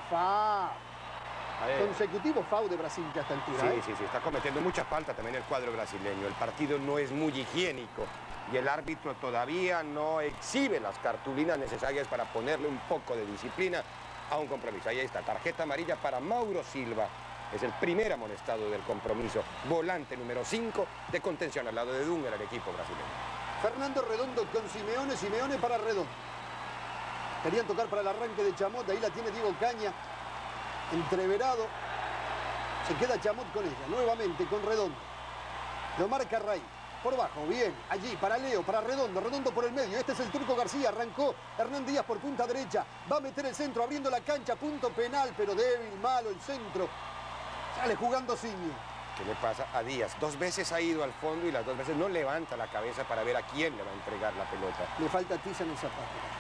Consecutivo foul de Brasil ya a esta altura. Sí, sí, está cometiendo mucha falta también el cuadro brasileño. El partido no es muy higiénico y el árbitro todavía no exhibe las cartulinas necesarias para ponerle un poco de disciplina a un compromiso. Ahí está, tarjeta amarilla para Mauro Silva. Es el primer amonestado del compromiso. Volante número 5 de contención al lado de Dunga, el equipo brasileño. Fernando Redondo con Simeone, Simeone para Redondo. Querían tocar para el arranque de Chamot, ahí la tiene Diego Caña. Entreverado. Se queda Chamot con ella, nuevamente con Redondo. Lo marca Ray. Por bajo, bien, allí para Leo, para Redondo, Redondo por el medio. Este es el Turco García, arrancó Hernán Díaz por punta derecha. Va a meter el centro, abriendo la cancha, punto penal, pero débil, malo el centro. Sale jugando Ciño. ¿Qué le pasa a Díaz? 2 veces ha ido al fondo y las 2 veces no levanta la cabeza para ver a quién le va a entregar la pelota. Le falta tiza en el zapato.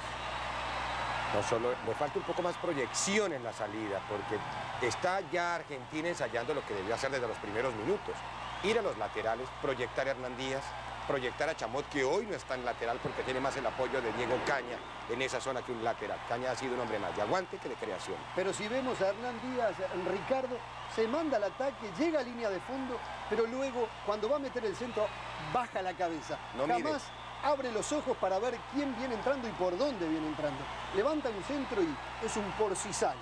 No solo, le falta un poco más proyección en la salida, porque está ya Argentina ensayando lo que debió hacer desde los primeros minutos. Ir a los laterales, proyectar a Hernán Díaz, proyectar a Chamot, que hoy no está en lateral porque tiene más el apoyo de Diego Caña en esa zona que un lateral. Caña ha sido un hombre más de aguante que de creación. Pero si vemos a Hernán Díaz, Ricardo, se manda al ataque, llega a línea de fondo, pero luego, cuando va a meter el centro, baja la cabeza. No Jamás abre los ojos para ver quién viene entrando y por dónde viene entrando. Levanta un centro y es un por si sale.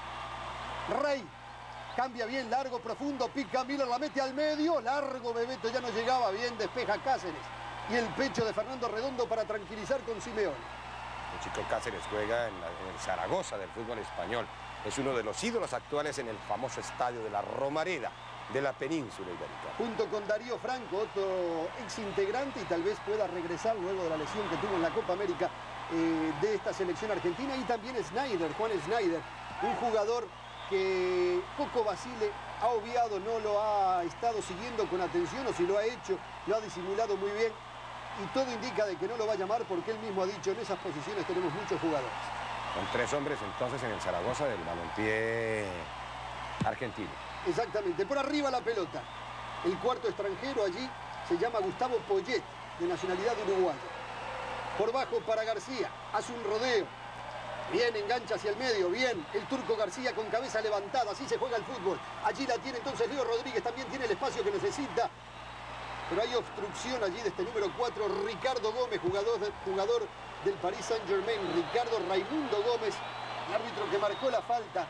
Rey. Cambia bien, largo, profundo, pica Miller, la mete al medio, largo Bebeto, ya no llegaba bien, despeja Cáceres. Y el pecho de Fernando Redondo para tranquilizar con Simeone. El chico Cáceres juega en el Zaragoza del fútbol español. Es uno de los ídolos actuales en el famoso estadio de la Romareda de la península ibérica. Junto con Darío Franco, otro ex integrante y tal vez pueda regresar luego de la lesión que tuvo en la Copa América de esta selección argentina. Y también Snyder, Juan Snyder, un jugador que Coco Basile ha obviado, no lo ha estado siguiendo con atención, o si lo ha hecho, lo ha disimulado muy bien. Y todo indica de que no lo va a llamar porque él mismo ha dicho, en esas posiciones tenemos muchos jugadores. Son 3 hombres entonces en el Zaragoza del balompié argentino. Exactamente, por arriba la pelota. El cuarto extranjero allí se llama Gustavo Poyet, de nacionalidad uruguaya. Por bajo para García, hace un rodeo. Bien, engancha hacia el medio, bien. El turco García con cabeza levantada, así se juega el fútbol. Allí la tiene entonces Leo Rodríguez, también tiene el espacio que necesita. Pero hay obstrucción allí de este número 4, Ricardo Gómez, jugador del Paris Saint-Germain. Ricardo Raimundo Gómez, el árbitro que marcó la falta.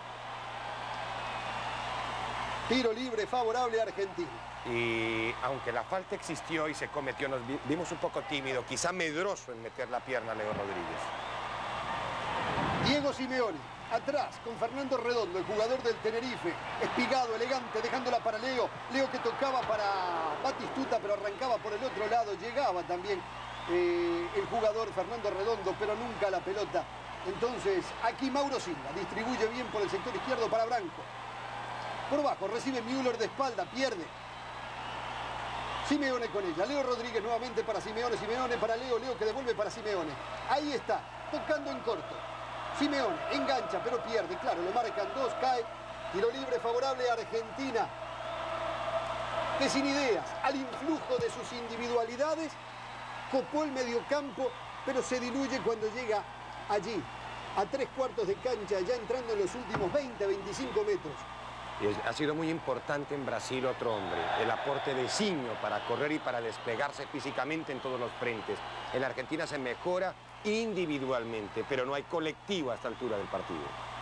Tiro libre favorable a Argentina. Y aunque la falta existió y se cometió, nos vimos un poco tímido, quizá medroso en meter la pierna a Leo Rodríguez. Diego Simeone, atrás con Fernando Redondo, el jugador del Tenerife. Espigado, elegante, dejándola para Leo. Leo que tocaba para Batistuta, pero arrancaba por el otro lado. Llegaba también el jugador Fernando Redondo, pero nunca la pelota. Entonces, aquí Mauro Silva distribuye bien por el sector izquierdo para Branco. Por bajo, recibe Müller de espalda, pierde. Simeone con ella. Leo Rodríguez nuevamente para Simeone. Simeone para Leo. Leo que devuelve para Simeone. Ahí está, tocando en corto. Simeone engancha, pero pierde. Claro, lo marcan 2, cae. Tiro libre favorable a Argentina. Que sin ideas, al influjo de sus individualidades, copó el mediocampo, pero se diluye cuando llega allí, a 3/4 de cancha, ya entrando en los últimos 20-25 metros. Y ha sido muy importante en Brasil otro hombre, el aporte de Zinho para correr y para desplegarse físicamente en todos los frentes. En la Argentina se mejora individualmente, pero no hay colectivo a esta altura del partido.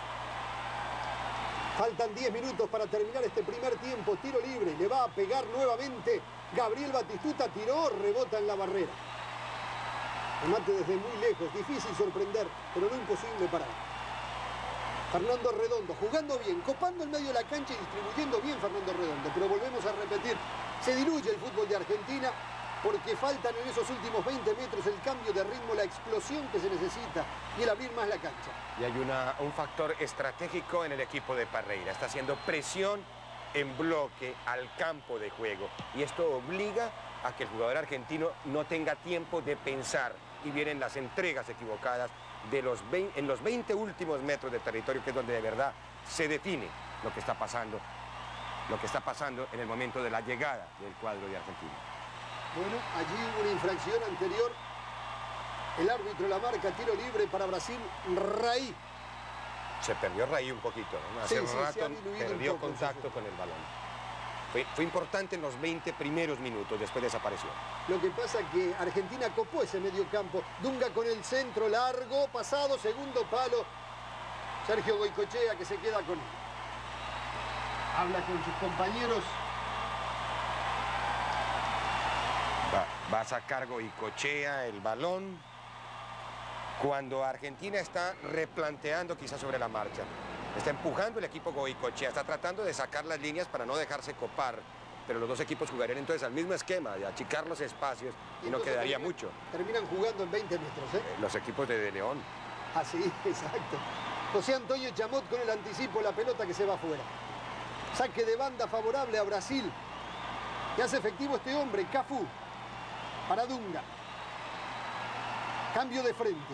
Faltan 10 minutos para terminar este primer tiempo. Tiro libre, le va a pegar nuevamente Gabriel Batistuta, tiró, rebota en la barrera. Remate desde muy lejos, difícil sorprender, pero no imposible parar. Fernando Redondo, jugando bien, copando el medio de la cancha y distribuyendo bien Fernando Redondo. Pero volvemos a repetir, se diluye el fútbol de Argentina porque faltan en esos últimos 20 metros el cambio de ritmo, la explosión que se necesita y el abrir más la cancha. Y hay un factor estratégico en el equipo de Parreira. Está haciendo presión en bloque al campo de juego. Y esto obliga a que el jugador argentino no tenga tiempo de pensar. Y vienen las entregas equivocadas en los 20 últimos metros de territorio, que es donde de verdad se define lo que está pasando en el momento de la llegada del cuadro de Argentina. Bueno, allí hubo una infracción anterior. El árbitro la marca, tiro libre para Brasil, Raí. Se perdió Raí un poquito, ¿no? Hace un rato perdió contacto con el balón. Fue importante en los 20 primeros minutos, después desapareció. Lo que pasa es que Argentina copó ese medio campo. Dunga con el centro largo, pasado, segundo palo. Sergio Goicoechea que se queda con él. Habla con sus compañeros. Va a sacar Goicoechea el balón cuando Argentina está replanteando quizás sobre la marcha. Está empujando el equipo Goicoechea, está tratando de sacar las líneas para no dejarse copar, pero los dos equipos jugarían entonces al mismo esquema, de achicar los espacios y no quedaría mucho. Terminan jugando en 20 metros, ¿eh? Los equipos de León. Ah, sí, exacto. José Antonio Chamot con el anticipo, la pelota que se va afuera. Saque de banda favorable a Brasil. Que hace efectivo este hombre, Cafú. Para Dunga. Cambio de frente.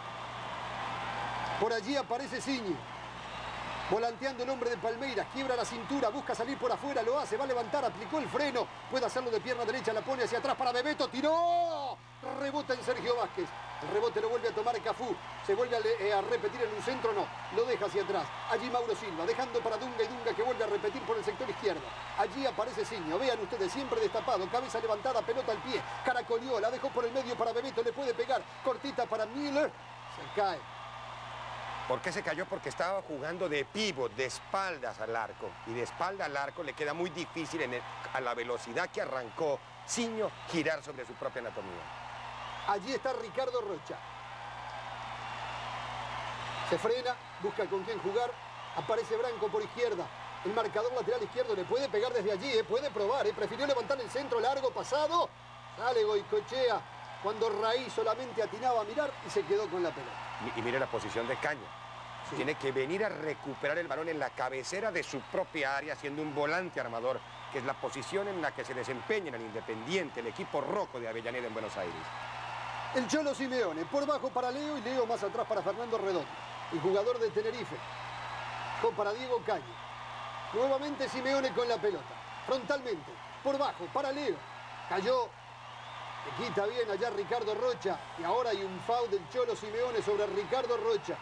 Por allí aparece Zinho. Volanteando el hombre de Palmeiras, quiebra la cintura, busca salir por afuera, lo hace, va a levantar, aplicó el freno, puede hacerlo de pierna derecha, la pone hacia atrás para Bebeto, tiró, rebota en Sergio Vázquez, el rebote lo vuelve a tomar Cafú, se vuelve a repetir en un centro, no, lo deja hacia atrás, allí Mauro Silva, dejando para Dunga y Dunga que vuelve a repetir por el sector izquierdo, allí aparece Zinho, vean ustedes, siempre destapado, cabeza levantada, pelota al pie, caracoleó, la dejó por el medio para Bebeto, le puede pegar, cortita para Müller, se cae. ¿Por qué se cayó? Porque estaba jugando de pívot, de espaldas al arco. Y de espalda al arco le queda muy difícil a la velocidad que arrancó Zinho girar sobre su propia anatomía. Allí está Ricardo Rocha. Se frena, busca con quién jugar. Aparece Branco por izquierda. El marcador lateral izquierdo le puede pegar desde allí, puede probar. Prefirió levantar el centro largo, pasado. Sale Goicoechea cuando Raí solamente atinaba a mirar y se quedó con la pelota. Y mire la posición de Caña. Sí. Tiene que venir a recuperar el balón en la cabecera de su propia área, siendo un volante armador, que es la posición en la que se desempeña en el Independiente, el equipo rojo de Avellaneda en Buenos Aires. El Cholo Simeone, por bajo para Leo y Leo más atrás para Fernando Redondo. El jugador de Tenerife. Con para Diego Caño. Nuevamente Simeone con la pelota. Frontalmente, por bajo para Leo. Cayó. Le quita bien allá Ricardo Rocha. Y ahora hay un foul del Cholo Simeone sobre Ricardo Rocha.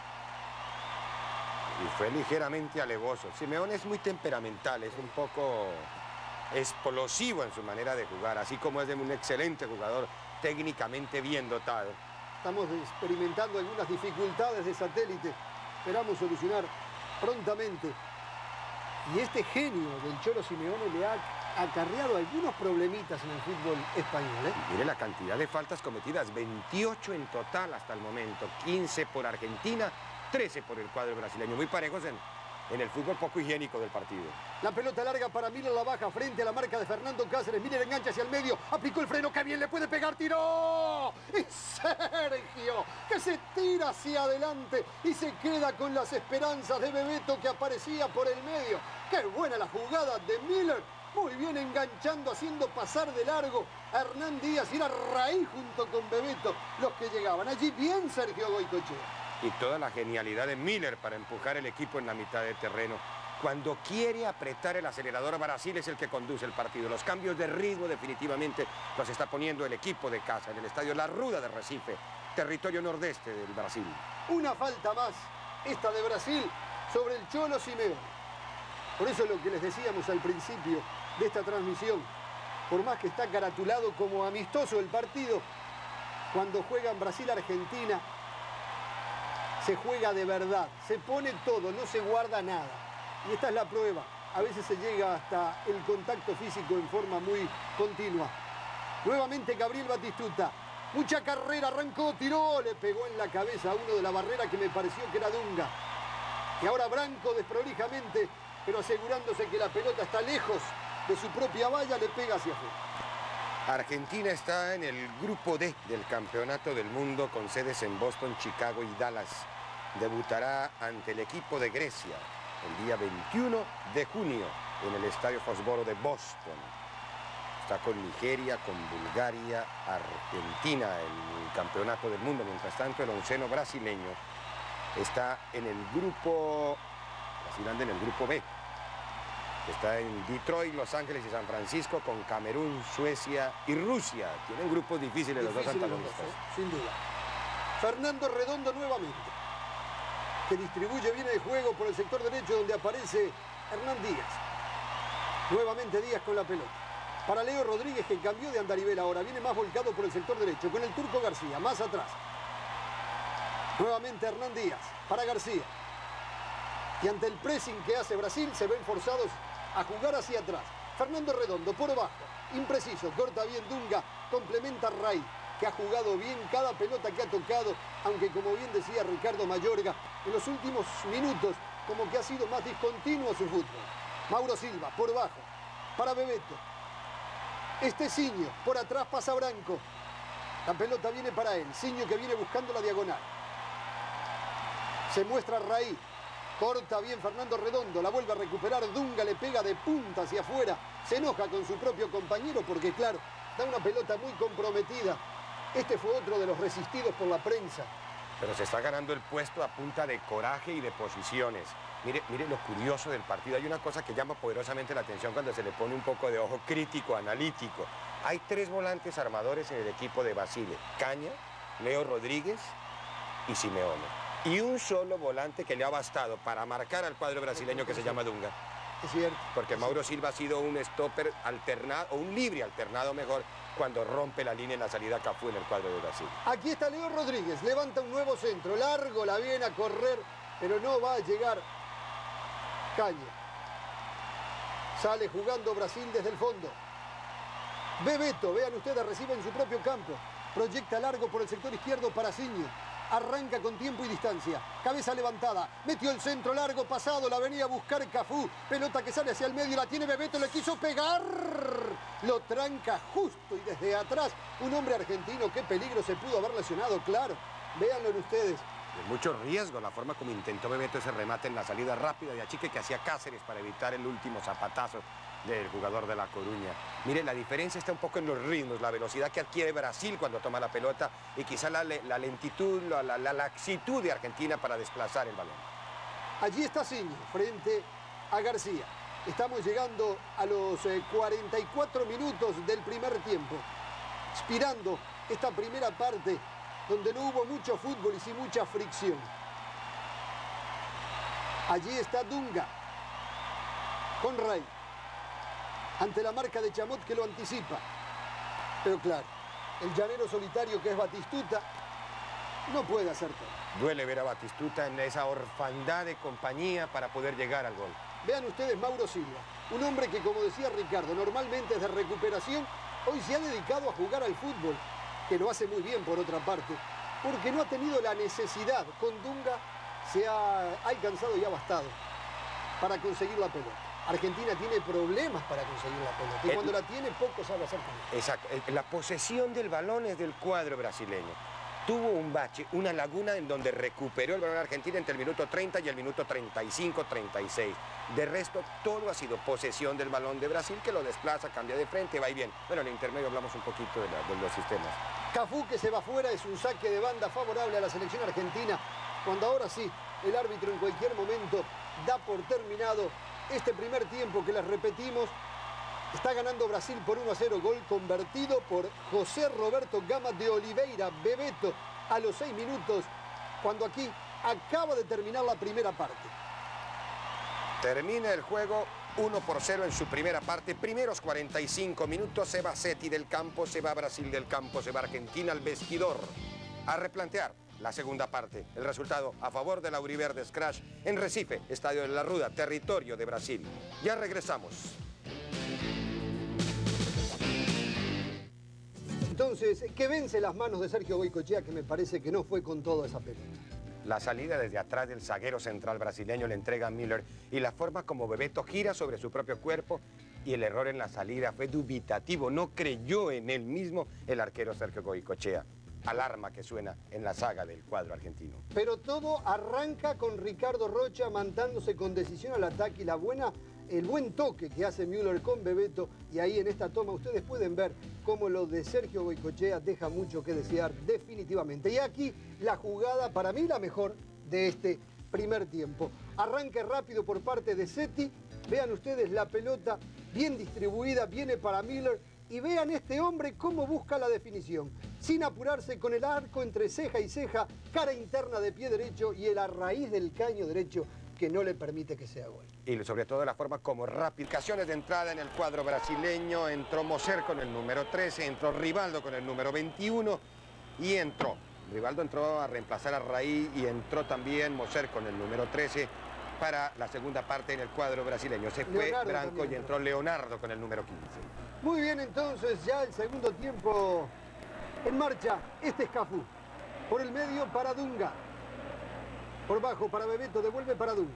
Y fue ligeramente alevoso. Simeone es muy temperamental, es un poco explosivo en su manera de jugar, así como es de un excelente jugador, técnicamente bien dotado. Estamos experimentando algunas dificultades de satélite. Esperamos solucionar prontamente. Y este genio del Cholo Simeone le ha acarreado algunos problemitas en el fútbol español, ¿eh? Mire la cantidad de faltas cometidas, 28 en total hasta el momento, 15 por Argentina, 13 por el cuadro brasileño, muy parejos en el fútbol poco higiénico del partido. La pelota larga para Miller, la baja frente a la marca de Fernando Cáceres. Miller engancha hacia el medio, aplicó el freno, que bien le puede pegar, tiró. Y Sergio, que se tira hacia adelante y se queda con las esperanzas de Bebeto, que aparecía por el medio. Qué buena la jugada de Miller. Muy bien enganchando, haciendo pasar de largo a Hernán Díaz y era Raí junto con Bebeto los que llegaban. Allí bien Sergio Goycochea. Y toda la genialidad de Miller para empujar el equipo en la mitad de terreno. Cuando quiere apretar el acelerador, Brasil es el que conduce el partido. Los cambios de ritmo definitivamente los está poniendo el equipo de casa en el estadio La Ruda de Recife, territorio nordeste del Brasil. Una falta más, esta de Brasil, sobre el Cholo Simeone. Por eso lo que les decíamos al principio de esta transmisión, por más que está caratulado como amistoso el partido, cuando juegan Brasil-Argentina, se juega de verdad, se pone todo, no se guarda nada. Y esta es la prueba. A veces se llega hasta el contacto físico en forma muy continua. Nuevamente Gabriel Batistuta. Mucha carrera, arrancó, tiró, le pegó en la cabeza a uno de la barrera que me pareció que era Dunga. Y ahora Branco desprolijamente, pero asegurándose que la pelota está lejos de su propia valla, le pega hacia afuera. Argentina está en el grupo D del Campeonato del Mundo con sedes en Boston, Chicago y Dallas. Debutará ante el equipo de Grecia el día 21 de junio en el Estadio Fosboro de Boston. Está con Nigeria, con Bulgaria, Argentina en el Campeonato del Mundo. Mientras tanto, el onceno brasileño está en el grupo, Brasil anda en el grupo B. Está en Detroit, Los Ángeles y San Francisco con Camerún, Suecia y Rusia. Tienen grupos difíciles los dos antagonistas. Sin duda. Fernando Redondo nuevamente, que distribuye bien el juego por el sector derecho donde aparece Hernán Díaz. Nuevamente Díaz con la pelota. Para Leo Rodríguez, que cambió de andarivel ahora. Viene más volcado por el sector derecho con el Turco García, más atrás. Nuevamente Hernán Díaz para García. Y ante el pressing que hace Brasil, se ven forzados a jugar hacia atrás. Fernando Redondo por abajo, impreciso, corta bien Dunga, complementa Raí, que ha jugado bien cada pelota que ha tocado, aunque como bien decía Ricardo Mayorga, en los últimos minutos como que ha sido más discontinuo su fútbol. Mauro Silva por abajo, para Bebeto. Ciño, por atrás pasa Branco. La pelota viene para él, Ciño que viene buscando la diagonal. Se muestra Raí. Corta bien Fernando Redondo, la vuelve a recuperar Dunga, le pega de punta hacia afuera. Se enoja con su propio compañero porque, claro, da una pelota muy comprometida. Este fue otro de los resistidos por la prensa. Pero se está ganando el puesto a punta de coraje y de posiciones. Mire lo curioso del partido. Hay una cosa que llama poderosamente la atención cuando se le pone un poco de ojo crítico, analítico. Hay 3 volantes armadores en el equipo de Basile. Caña, Leo Rodríguez y Simeone. Y un solo volante que le ha bastado para marcar al cuadro brasileño que se llama Dunga. Es cierto. Porque Mauro Silva ha sido un stopper alternado, o un libre alternado mejor, cuando rompe la línea en la salida Cafú en el cuadro de Brasil. Aquí está Leo Rodríguez, levanta un nuevo centro, largo, la viene a correr, pero no va a llegar Caña. Sale jugando Brasil desde el fondo. Bebeto, vean ustedes, recibe en su propio campo. Proyecta largo por el sector izquierdo para Ciño. Arranca con tiempo y distancia. Cabeza levantada. Metió el centro largo pasado. La venía a buscar Cafú. Pelota que sale hacia el medio. La tiene Bebeto. Le quiso pegar. Lo tranca justo. Y desde atrás, un hombre argentino. Qué peligro se pudo haber lesionado. Claro. Véanlo ustedes. De mucho riesgo la forma como intentó Bebeto ese remate en la salida rápida de achique que hacía Cáceres para evitar el último zapatazo del jugador de La Coruña. Mire, la diferencia está un poco en los ritmos, la velocidad que adquiere Brasil cuando toma la pelota y quizá la lentitud, la laxitud de Argentina para desplazar el balón. Allí está Siño frente a García. Estamos llegando a los 44 minutos del primer tiempo, expirando esta primera parte donde no hubo mucho fútbol y sí mucha fricción. Allí está Dunga con Rey, ante la marca de Chamot que lo anticipa. Pero claro, el llanero solitario que es Batistuta no puede hacer todo. Duele ver a Batistuta en esa orfandad de compañía para poder llegar al gol. Vean ustedes Mauro Silva, un hombre que, como decía Ricardo, normalmente es de recuperación, hoy se ha dedicado a jugar al fútbol, que lo hace muy bien por otra parte, porque no ha tenido la necesidad. Con Dunga se ha alcanzado y ha bastado para conseguir la pelota. Argentina tiene problemas para conseguir la pelota y cuando la tiene poco sabe hacer con ella. Exacto, la posesión del balón es del cuadro brasileño. Tuvo un bache, una laguna en donde recuperó el balón Argentina entre el minuto 30 y el minuto 35-36. De resto, todo ha sido posesión del balón de Brasil, que lo desplaza, cambia de frente, va y bien. Bueno, en el intermedio hablamos un poquito de los sistemas. Cafú, que se va afuera, es un saque de banda favorable a la selección argentina, cuando ahora sí, el árbitro en cualquier momento da por terminado este primer tiempo que les repetimos. Está ganando Brasil por 1-0, gol convertido por José Roberto Gama de Oliveira, Bebeto, a los 6 minutos, cuando aquí acaba de terminar la primera parte. Termina el juego 1-0 en su primera parte. Primeros 45 minutos, se va Seti del campo, se va Brasil del campo, se va Argentina al vestidor a replantear la segunda parte. El resultado a favor de la Auriverde Scratch en Recife, Estadio de la Ruda, territorio de Brasil. Ya regresamos. Entonces, que vence las manos de Sergio Goycochea, que me parece que no fue con toda esa pelota. La salida desde atrás del zaguero central brasileño le entrega a Miller y la forma como Bebeto gira sobre su propio cuerpo y el error en la salida fue dubitativo. No creyó en él mismo el arquero Sergio Goycochea. Alarma que suena en la saga del cuadro argentino. Pero todo arranca con Ricardo Rocha mandándose con decisión al ataque y el buen toque que hace Müller con Bebeto, y ahí en esta toma ustedes pueden ver cómo lo de Sergio Goycochea deja mucho que desear definitivamente. Y aquí la jugada, para mí la mejor de este primer tiempo. Arranque rápido por parte de Seti, vean ustedes la pelota bien distribuida, viene para Müller, y vean este hombre cómo busca la definición, sin apurarse, con el arco entre ceja y ceja, cara interna de pie derecho y a raíz del caño derecho que no le permite que sea gol. Y sobre todo la forma como rápido. Ocasiones de entrada en el cuadro brasileño, entró Moser con el número 13, entró Rivaldo con el número 21 y Rivaldo entró a reemplazar a Raí y entró también Moser con el número 13 para la segunda parte en el cuadro brasileño. Se fue Leonardo Branco y entró Leonardo con el número 15. Muy bien, entonces ya el segundo tiempo en marcha. Este es Cafú. Por el medio para Dunga. Por bajo para Bebeto, devuelve para Dunga.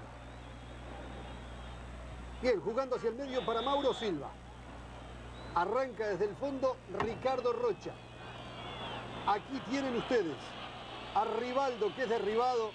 Bien, jugando hacia el medio para Mauro Silva. Arranca desde el fondo Ricardo Rocha. Aquí tienen ustedes a Rivaldo, que es derribado.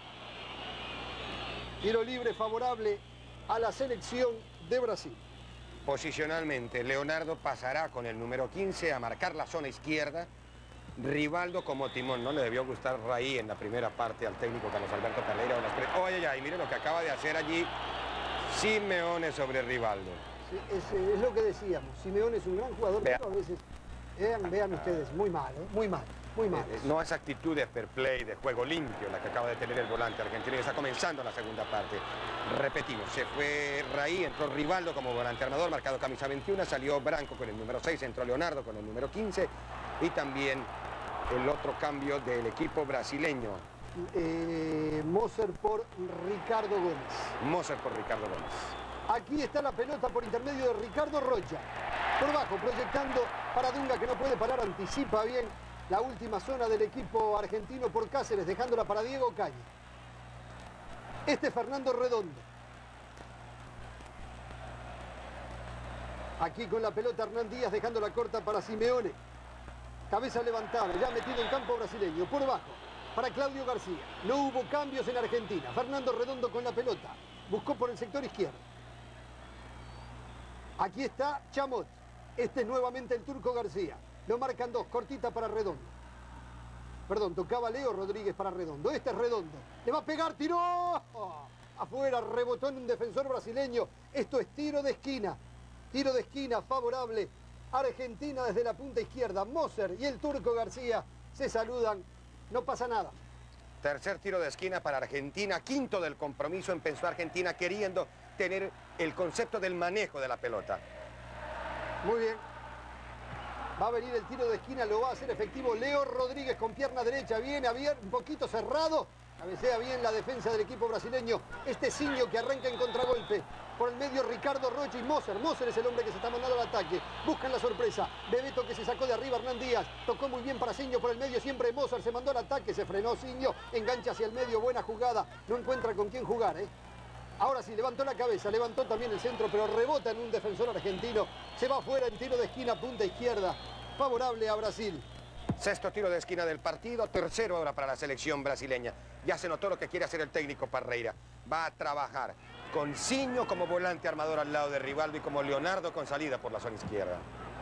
Tiro libre favorable a la selección de Brasil. Posicionalmente, Leonardo pasará con el número 15 a marcar la zona izquierda. Rivaldo como timón. No le debió gustar Raí en la primera parte al técnico Carlos Alberto Pereira. Oye, mire lo que acaba de hacer allí Simeone sobre Rivaldo. Sí, es lo que decíamos. Simeone es un gran jugador, pero a veces, vean ustedes, muy mal, muy mal. Muy mal. No es actitud de fair play, de juego limpio la que acaba de tener el volante argentino y está comenzando la segunda parte. Repetimos, se fue Raí, entró Rivaldo como volante armador, marcado camisa 21, salió Branco con el número 6, entró Leonardo con el número 15 y también el otro cambio del equipo brasileño. Moser por Ricardo Gómez. Moser por Ricardo Gómez. Aquí está la pelota por intermedio de Ricardo Rocha. Por bajo, proyectando para Dunga, que no puede parar, anticipa bien la última zona del equipo argentino por Cáceres, dejándola para Diego Caña. Este es Fernando Redondo. Aquí con la pelota Hernán Díaz, dejando la corta para Simeone. Cabeza levantada, ya metido en campo brasileño. Por bajo, para Claudio García. No hubo cambios en Argentina. Fernando Redondo con la pelota. Buscó por el sector izquierdo. Aquí está Chamot. Este es nuevamente el turco García. Lo marcan dos, cortita para Redondo. Perdón, tocaba Leo Rodríguez para Redondo. Este es Redondo. Le va a pegar, tiró. Afuera, rebotó en un defensor brasileño. Esto es tiro de esquina. Tiro de esquina favorable. Argentina desde la punta izquierda. Moser y el turco García se saludan. No pasa nada. Tercer tiro de esquina para Argentina. Quinto del compromiso. Empezó Argentina queriendo tener el concepto del manejo de la pelota. Muy bien. Va a venir el tiro de esquina, lo va a hacer efectivo Leo Rodríguez con pierna derecha. Viene abierto, un poquito cerrado. Cabecea bien la defensa del equipo brasileño. Este Siño que arranca en contragolpe. Por el medio Ricardo Rocha y Moser. Moser es el hombre que se está mandando al ataque. Buscan la sorpresa. Bebeto que se sacó de arriba Hernán Díaz. Tocó muy bien para Siño por el medio. Siempre Moser se mandó al ataque. Se frenó Siño. Engancha hacia el medio. Buena jugada. No encuentra con quién jugar, ¿eh? Ahora sí, levantó la cabeza, levantó también el centro, pero rebota en un defensor argentino. Se va afuera en tiro de esquina, punta izquierda. Favorable a Brasil. Sexto tiro de esquina del partido, tercero ahora para la selección brasileña. Ya se notó lo que quiere hacer el técnico Parreira. Va a trabajar con Siño como volante armador al lado de Rivaldo y como Leonardo con salida por la zona izquierda.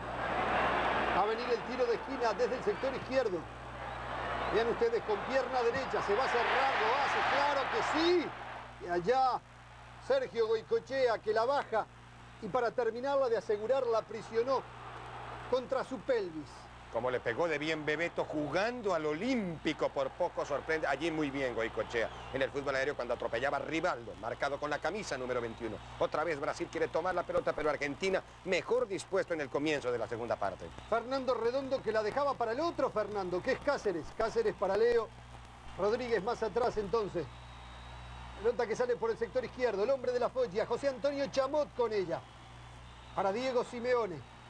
Va a venir el tiro de esquina desde el sector izquierdo. Vean ustedes, con pierna derecha, se va a cerrar, lo hace, claro que sí. Y allá Sergio Goicoechea que la baja y para terminarla de asegurar la aprisionó contra su pelvis. Como le pegó de bien Bebeto jugando al Olímpico, por poco sorprende. Allí muy bien Goicoechea en el fútbol aéreo cuando atropellaba a Rivaldo, marcado con la camisa número 21. Otra vez Brasil quiere tomar la pelota, pero Argentina mejor dispuesto en el comienzo de la segunda parte. Fernando Redondo que la dejaba para el otro Fernando, que es Cáceres. Cáceres para Leo. Rodríguez más atrás entonces. Pelota que sale por el sector izquierdo, el hombre de la Foggia, José Antonio Chamot con ella. Para Diego Simeone.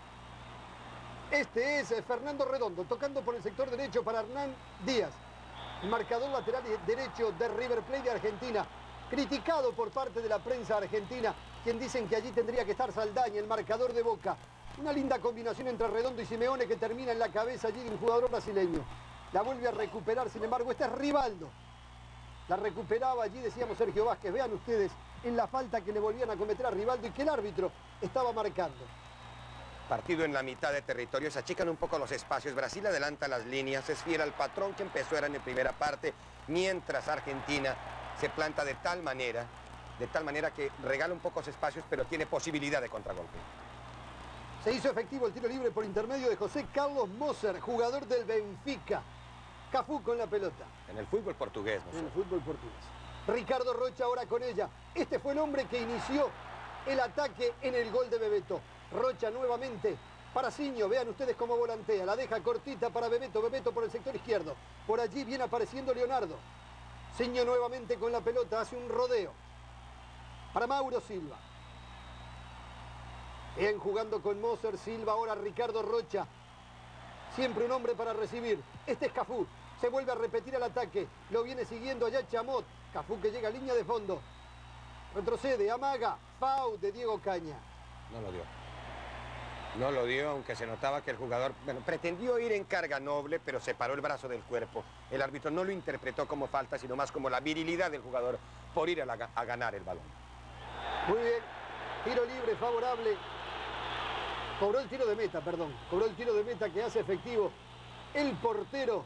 Este es Fernando Redondo, tocando por el sector derecho para Hernán Díaz. Marcador lateral derecho de River Plate de Argentina. Criticado por parte de la prensa argentina, quien dicen que allí tendría que estar Saldaña, el marcador de Boca. Una linda combinación entre Redondo y Simeone que termina en la cabeza allí de un jugador brasileño. La vuelve a recuperar, sin embargo, este es Rivaldo. La recuperaba allí, decíamos Sergio Vázquez. Vean ustedes en la falta que le volvían a cometer a Rivaldo y que el árbitro estaba marcando. Partido en la mitad de territorio, se achican un poco los espacios. Brasil adelanta las líneas, es fiel al patrón que empezó era en la primera parte, mientras Argentina se planta de tal manera que regala un pocos espacios, pero tiene posibilidad de contragolpe. Se hizo efectivo el tiro libre por intermedio de José Carlos Moser, jugador del Benfica. Cafú con la pelota. En el fútbol portugués, ¿no? En el fútbol portugués. Ricardo Rocha ahora con ella. Este fue el hombre que inició el ataque en el gol de Bebeto. Rocha nuevamente para Siño. Vean ustedes cómo volantea. La deja cortita para Bebeto. Bebeto por el sector izquierdo. Por allí viene apareciendo Leonardo. Siño nuevamente con la pelota. Hace un rodeo. Para Mauro Silva. Bien jugando con Moser. Silva ahora Ricardo Rocha. Siempre un hombre para recibir. Este es Cafú. Se vuelve a repetir el ataque. Lo viene siguiendo allá Chamot. Cafú que llega a línea de fondo. Retrocede, amaga. Foul de Diego Caña. No lo dio. No lo dio, aunque se notaba que el jugador, pretendió ir en carga noble, pero separó el brazo del cuerpo. El árbitro no lo interpretó como falta, sino más como la virilidad del jugador por ir a ganar el balón. Muy bien. Tiro libre favorable. Cobró el tiro de meta, perdón. Cobró el tiro de meta que hace efectivo el portero.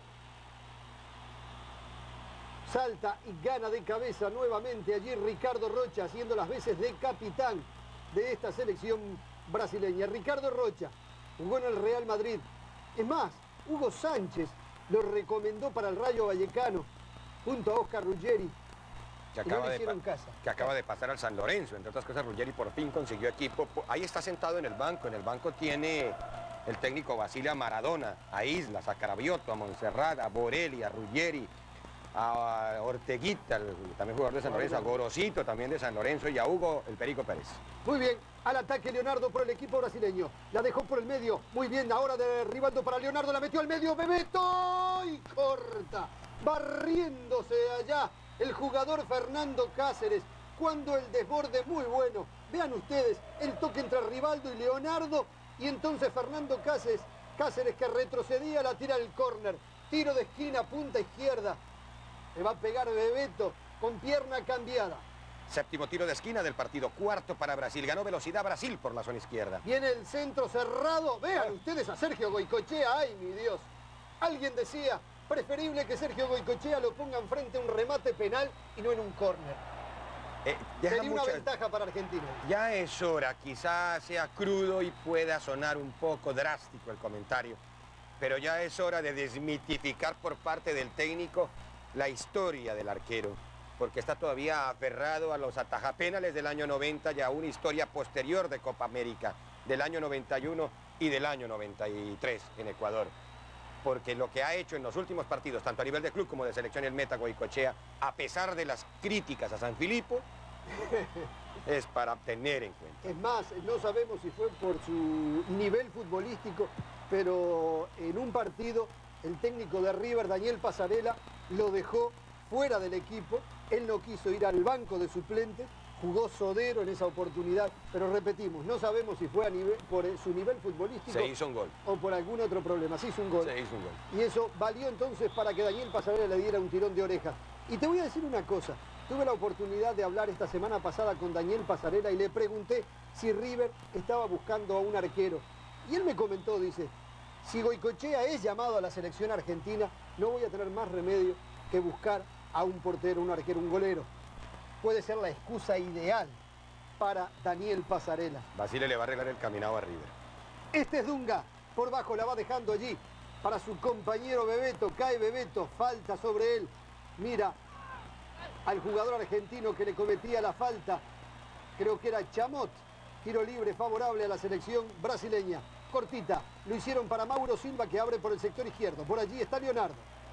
Salta y gana de cabeza nuevamente allí Ricardo Rocha, haciendo las veces de capitán de esta selección brasileña. Ricardo Rocha jugó en el Real Madrid. Es más, Hugo Sánchez lo recomendó para el Rayo Vallecano junto a Oscar Ruggeri. Que acaba de pasar al San Lorenzo. Entre otras cosas, Ruggeri por fin consiguió equipo. Ahí está sentado en el banco. En el banco tiene el técnico Basile a Maradona, a Islas, a Carabiotto, a Montserrat, a Borelli, a Ruggeri, a Orteguita, también jugador de San Lorenzo, a Gorosito, también de San Lorenzo, y a Hugo el Perico Pérez. Muy bien, al ataque Leonardo por el equipo brasileño. La dejó por el medio. Muy bien, ahora de Rivaldo para Leonardo. La metió al medio, Bebeto. Y corta, barriéndose allá el jugador Fernando Cáceres. Cuando el desborde muy bueno. Vean ustedes el toque entre Rivaldo y Leonardo. Y entonces Fernando Cáceres Cáceres que retrocedía, la tira el córner. Tiro de esquina, punta izquierda. Le va a pegar Bebeto con pierna cambiada. Séptimo tiro de esquina del partido, cuarto para Brasil. Ganó velocidad Brasil por la zona izquierda. Viene el centro cerrado. Vean ustedes a Sergio Goycochea. ¡Ay, mi Dios! Alguien decía, preferible que Sergio Goycochea lo pongan frente a un remate penal y no en un córner. Sería una ventaja para Argentina. Ya es hora, quizás sea crudo y pueda sonar un poco drástico el comentario, pero ya es hora de desmitificar por parte del técnico la historia del arquero, porque está todavía aferrado a los atajapenales del año 90 y a una historia posterior de Copa América, del año 91 y del año 93 en Ecuador. Porque lo que ha hecho en los últimos partidos, tanto a nivel de club como de selección, el meta Goycochea, a pesar de las críticas a San Filipo, es para tener en cuenta. Es más, no sabemos si fue por su nivel futbolístico, pero en un partido el técnico de River, Daniel Pasarela, lo dejó fuera del equipo. Él no quiso ir al banco de suplentes, jugó Sodero en esa oportunidad, pero repetimos, no sabemos si fue por su nivel futbolístico. Se hizo un gol. O por algún otro problema. Se hizo un gol. Se hizo un gol. Y eso valió entonces para que Daniel Pasarela le diera un tirón de orejas. Y te voy a decir una cosa. Tuve la oportunidad de hablar esta semana pasada con Daniel Pasarela y le pregunté si River estaba buscando a un arquero. Y él me comentó, dice, si Goycochea es llamado a la selección argentina, no voy a tener más remedio que buscar a un portero, un arquero, un golero. Puede ser la excusa ideal para Daniel Pasarela. Basile le va a arreglar el caminado a River. Este es Dunga, por bajo la va dejando allí para su compañero Bebeto. Cae Bebeto, falta sobre él. Mira al jugador argentino que le cometía la falta, creo que era Chamot. Tiro libre favorable a la selección brasileña. Cortita, lo hicieron para Mauro Silva, que abre por el sector izquierdo. Por allí está Leonardo.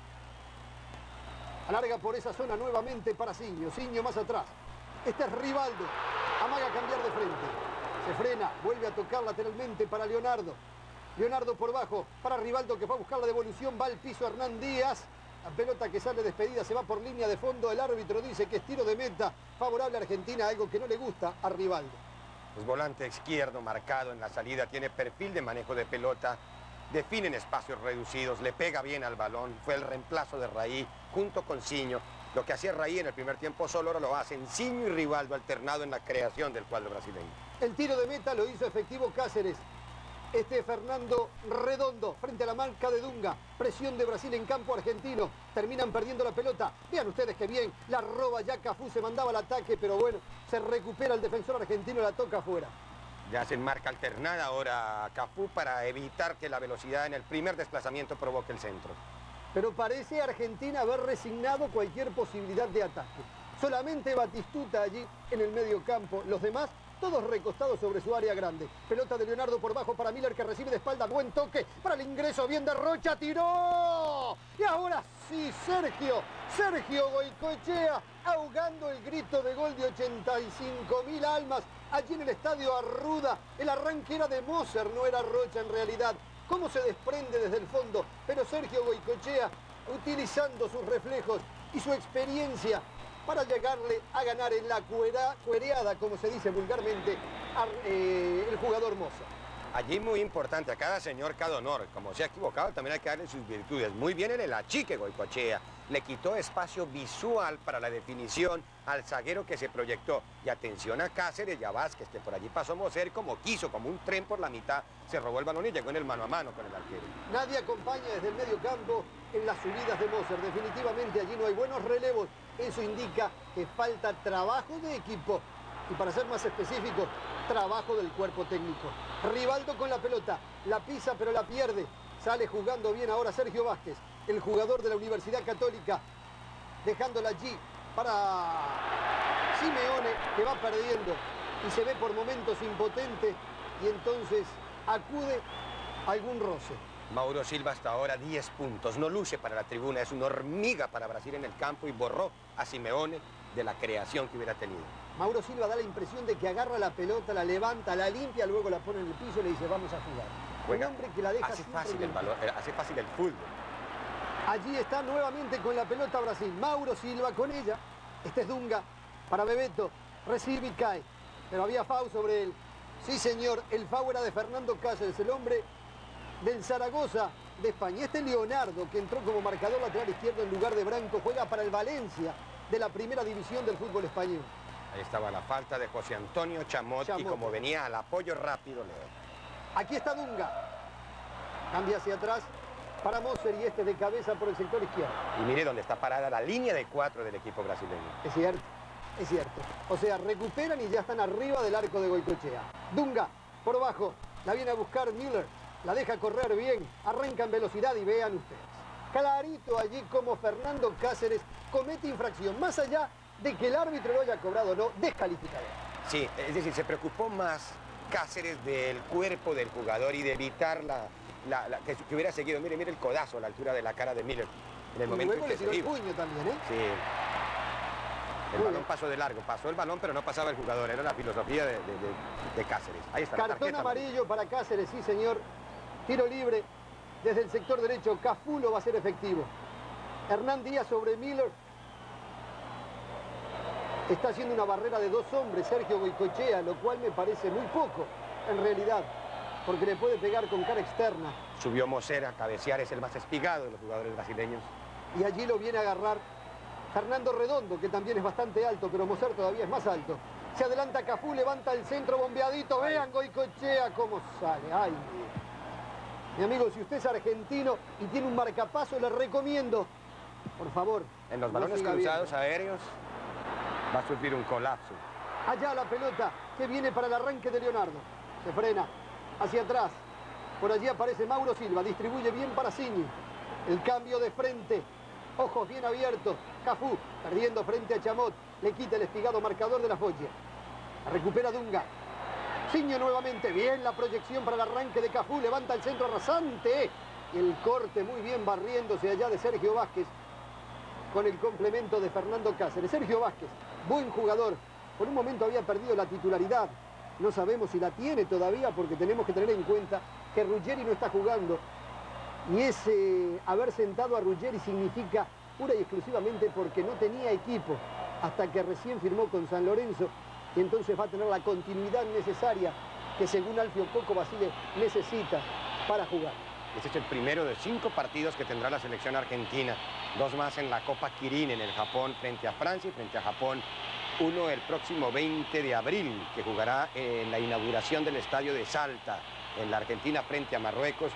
Alarga por esa zona nuevamente para Siño. Siño más atrás. Este es Rivaldo. Amaga a cambiar de frente. Se frena, vuelve a tocar lateralmente para Leonardo. Leonardo por bajo para Rivaldo, que va a buscar la devolución. Va al piso Hernán Díaz. La pelota que sale despedida se va por línea de fondo. El árbitro dice que es tiro de meta favorable a Argentina, algo que no le gusta a Rivaldo. Es volante izquierdo marcado en la salida, tiene perfil de manejo de pelota, define en espacios reducidos, le pega bien al balón. Fue el reemplazo de Raí junto con Siño. Lo que hacía Raí en el primer tiempo solo ahora lo hacen Siño y Rivaldo, alternado en la creación del cuadro brasileño. El tiro de meta lo hizo efectivo Cáceres. Este Fernando Redondo frente a la marca de Dunga. Presión de Brasil en campo argentino. Terminan perdiendo la pelota. Vean ustedes qué bien. La roba ya Cafú, se mandaba al ataque, pero bueno, se recupera el defensor argentino y la toca afuera. Ya hacen marca alternada ahora Cafú para evitar que la velocidad en el primer desplazamiento provoque el centro. Pero parece Argentina haber resignado cualquier posibilidad de ataque. Solamente Batistuta allí en el medio campo. Los demás todos recostados sobre su área grande. Pelota de Leonardo por bajo para Miller, que recibe de espalda. Buen toque para el ingreso. Bien de Rocha. ¡Tiró! Y ahora sí, Sergio Goycochea, ahogando el grito de gol de 85.000 almas. Allí en el estadio Arruda. El arranque era de Moser, no era Rocha en realidad. Cómo se desprende desde el fondo. Pero Sergio Goycochea, utilizando sus reflejos y su experiencia, para llegarle a ganar en la cuereada, como se dice vulgarmente, el jugador Moza. Allí muy importante, a cada señor, cada honor. Como se ha equivocado, también hay que darle sus virtudes. Muy bien en el achique Goycochea. Le quitó espacio visual para la definición al zaguero que se proyectó. Y atención a Cáceres y a Vázquez, que por allí pasó Moser como quiso, como un tren por la mitad. Se robó el balón y llegó en el mano a mano con el arquero. Nadie acompaña desde el medio campo en las subidas de Moser. Definitivamente allí no hay buenos relevos. Eso indica que falta trabajo de equipo. Y para ser más específico, trabajo del cuerpo técnico. Rivaldo con la pelota, la pisa pero la pierde. Sale jugando bien ahora Sergio Vázquez, el jugador de la Universidad Católica, dejándola allí para Simeone, que va perdiendo y se ve por momentos impotente y entonces acude a algún roce. Mauro Silva hasta ahora 10 puntos, no luce para la tribuna, es una hormiga para Brasil en el campo y borró a Simeone de la creación que hubiera tenido. Mauro Silva da la impresión de que agarra la pelota, la levanta, la limpia, luego la pone en el piso y le dice vamos a jugar. Juega, un hombre que la deja hace fácil el balón, hace fácil el fútbol. Allí está nuevamente con la pelota Brasil. Mauro Silva con ella. Este es Dunga para Bebeto. Recibe y cae. Pero había foul sobre él. Sí, señor. El foul era de Fernando Cáceres, el hombre del Zaragoza de España. Este Leonardo, que entró como marcador lateral izquierdo en lugar de Branco, juega para el Valencia de la primera división del fútbol español. Ahí estaba la falta de José Antonio Chamot y como venía al apoyo rápido, Leo. Aquí está Dunga. Cambia hacia atrás para Moser y este de cabeza por el sector izquierdo. Y mire dónde está parada la línea de 4 del equipo brasileño. Es cierto, es cierto. O sea, recuperan y ya están arriba del arco de Goicoechea. Dunga, por abajo, la viene a buscar Miller. La deja correr bien, arranca en velocidad y vean ustedes. Clarito allí como Fernando Cáceres comete infracción. Más allá de que el árbitro lo haya cobrado o no, descalificado. Sí, es decir, se preocupó más Cáceres del cuerpo del jugador y de evitar que hubiera seguido. Mire el codazo a la altura de la cara de Miller. En el momento luego en que le tiró se el puño también, ¿eh? Sí. El balón pasó de largo, pasó el balón, pero no pasaba el jugador. Era la filosofía de Cáceres. Ahí está. Cartón amarillo para Cáceres, sí señor. Tiro libre desde el sector derecho. Cafú lo va a hacer efectivo. Hernán Díaz sobre Miller. Está haciendo una barrera de 2 hombres, Sergio Goicoechea, lo cual me parece muy poco, en realidad, porque le puede pegar con cara externa. Subió Moser a cabecear, es el más espigado de los jugadores brasileños. Y allí lo viene a agarrar Fernando Redondo, que también es bastante alto, pero Moser todavía es más alto. Se adelanta Cafú, levanta el centro bombeadito. Vean Goicoechea cómo sale. Ay, mi amigo, si usted es argentino y tiene un marcapaso, le recomiendo, por favor. En los balones cruzados aéreos va a sufrir un colapso. Allá la pelota que viene para el arranque de Leonardo. Se frena hacia atrás. Por allí aparece Mauro Silva. Distribuye bien para Siñi. El cambio de frente. Ojos bien abiertos. Cafú perdiendo frente a Chamot. Le quita el espigado marcador de la Foggia. Recupera Dunga. Siño nuevamente. Bien la proyección para el arranque de Cafú. Levanta el centro rasante. Y el corte muy bien barriéndose allá de Sergio Vázquez. Con el complemento de Fernando Cáceres. Sergio Vázquez, buen jugador. Por un momento había perdido la titularidad. No sabemos si la tiene todavía porque tenemos que tener en cuenta que Ruggeri no está jugando. Y ese haber sentado a Ruggeri significa pura y exclusivamente porque no tenía equipo hasta que recién firmó con San Lorenzo. Y entonces va a tener la continuidad necesaria que según Alfio Coco Basile necesita para jugar. Este es el primero de 5 partidos que tendrá la selección argentina. 2 más en la Copa Kirin en el Japón frente a Francia y frente a Japón. Uno el próximo 20 de abril, que jugará en la inauguración del estadio de Salta, en la Argentina frente a Marruecos.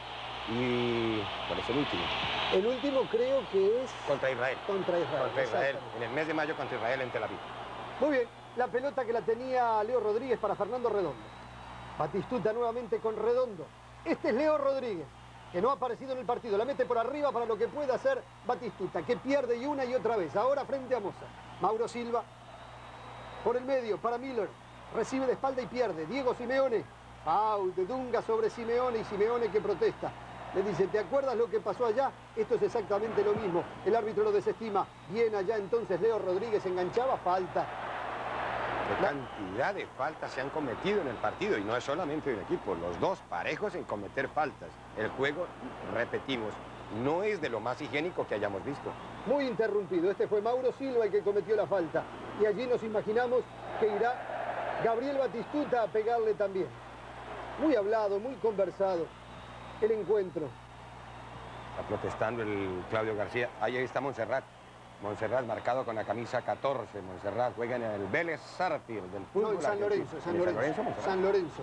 ¿Y cuál es el último? El último creo que es... Contra Israel. Contra Israel, en el mes de mayo contra Israel en Tel Aviv. Muy bien, la pelota que la tenía Leo Rodríguez para Fernando Redondo. Batistuta nuevamente con Redondo. Este es Leo Rodríguez, que no ha aparecido en el partido. La mete por arriba para lo que puede hacer Batistuta, que pierde y una y otra vez. Ahora frente a Moza. Mauro Silva, por el medio, para Miller. Recibe de espalda y pierde. Diego Simeone. Foul de Dunga sobre Simeone y Simeone que protesta. Le dice, ¿te acuerdas lo que pasó allá? Esto es exactamente lo mismo. El árbitro lo desestima. Bien allá entonces Leo Rodríguez enganchaba. Falta. ¿Qué cantidad de faltas se han cometido en el partido? Y no es solamente un equipo, los dos parejos en cometer faltas. El juego, repetimos, no es de lo más higiénico que hayamos visto. Muy interrumpido. Este fue Mauro Silva el que cometió la falta. Y allí nos imaginamos que irá Gabriel Batistuta a pegarle también. Muy hablado, muy conversado el encuentro. Está protestando el Claudio García. Ahí está Montserrat. Montserrat marcado con la camisa 14. Montserrat juega en el Vélez Sarsfield del fútbol. No, en San Lorenzo, Montserrat. San Lorenzo.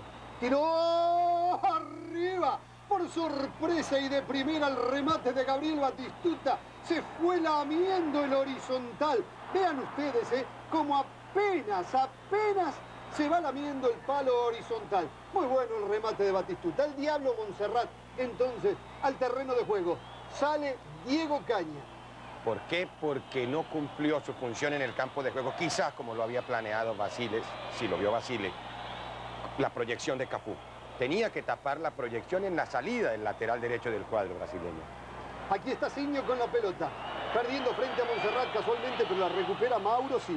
Tiró arriba. Por sorpresa y de primera el remate de Gabriel Batistuta. Se fue lamiendo el horizontal. Vean ustedes, como apenas se va lamiendo el palo horizontal. Muy bueno el remate de Batistuta. El diablo Montserrat, entonces, al terreno de juego. Sale Diego Caña. ¿Por qué? Porque no cumplió su función en el campo de juego. Quizás como lo había planeado Basile, si lo vio Basile, la proyección de Cafú. Tenía que tapar la proyección en la salida del lateral derecho del cuadro brasileño. Aquí está Siño con la pelota. Perdiendo frente a Montserrat casualmente, pero la recupera Mauro Silva.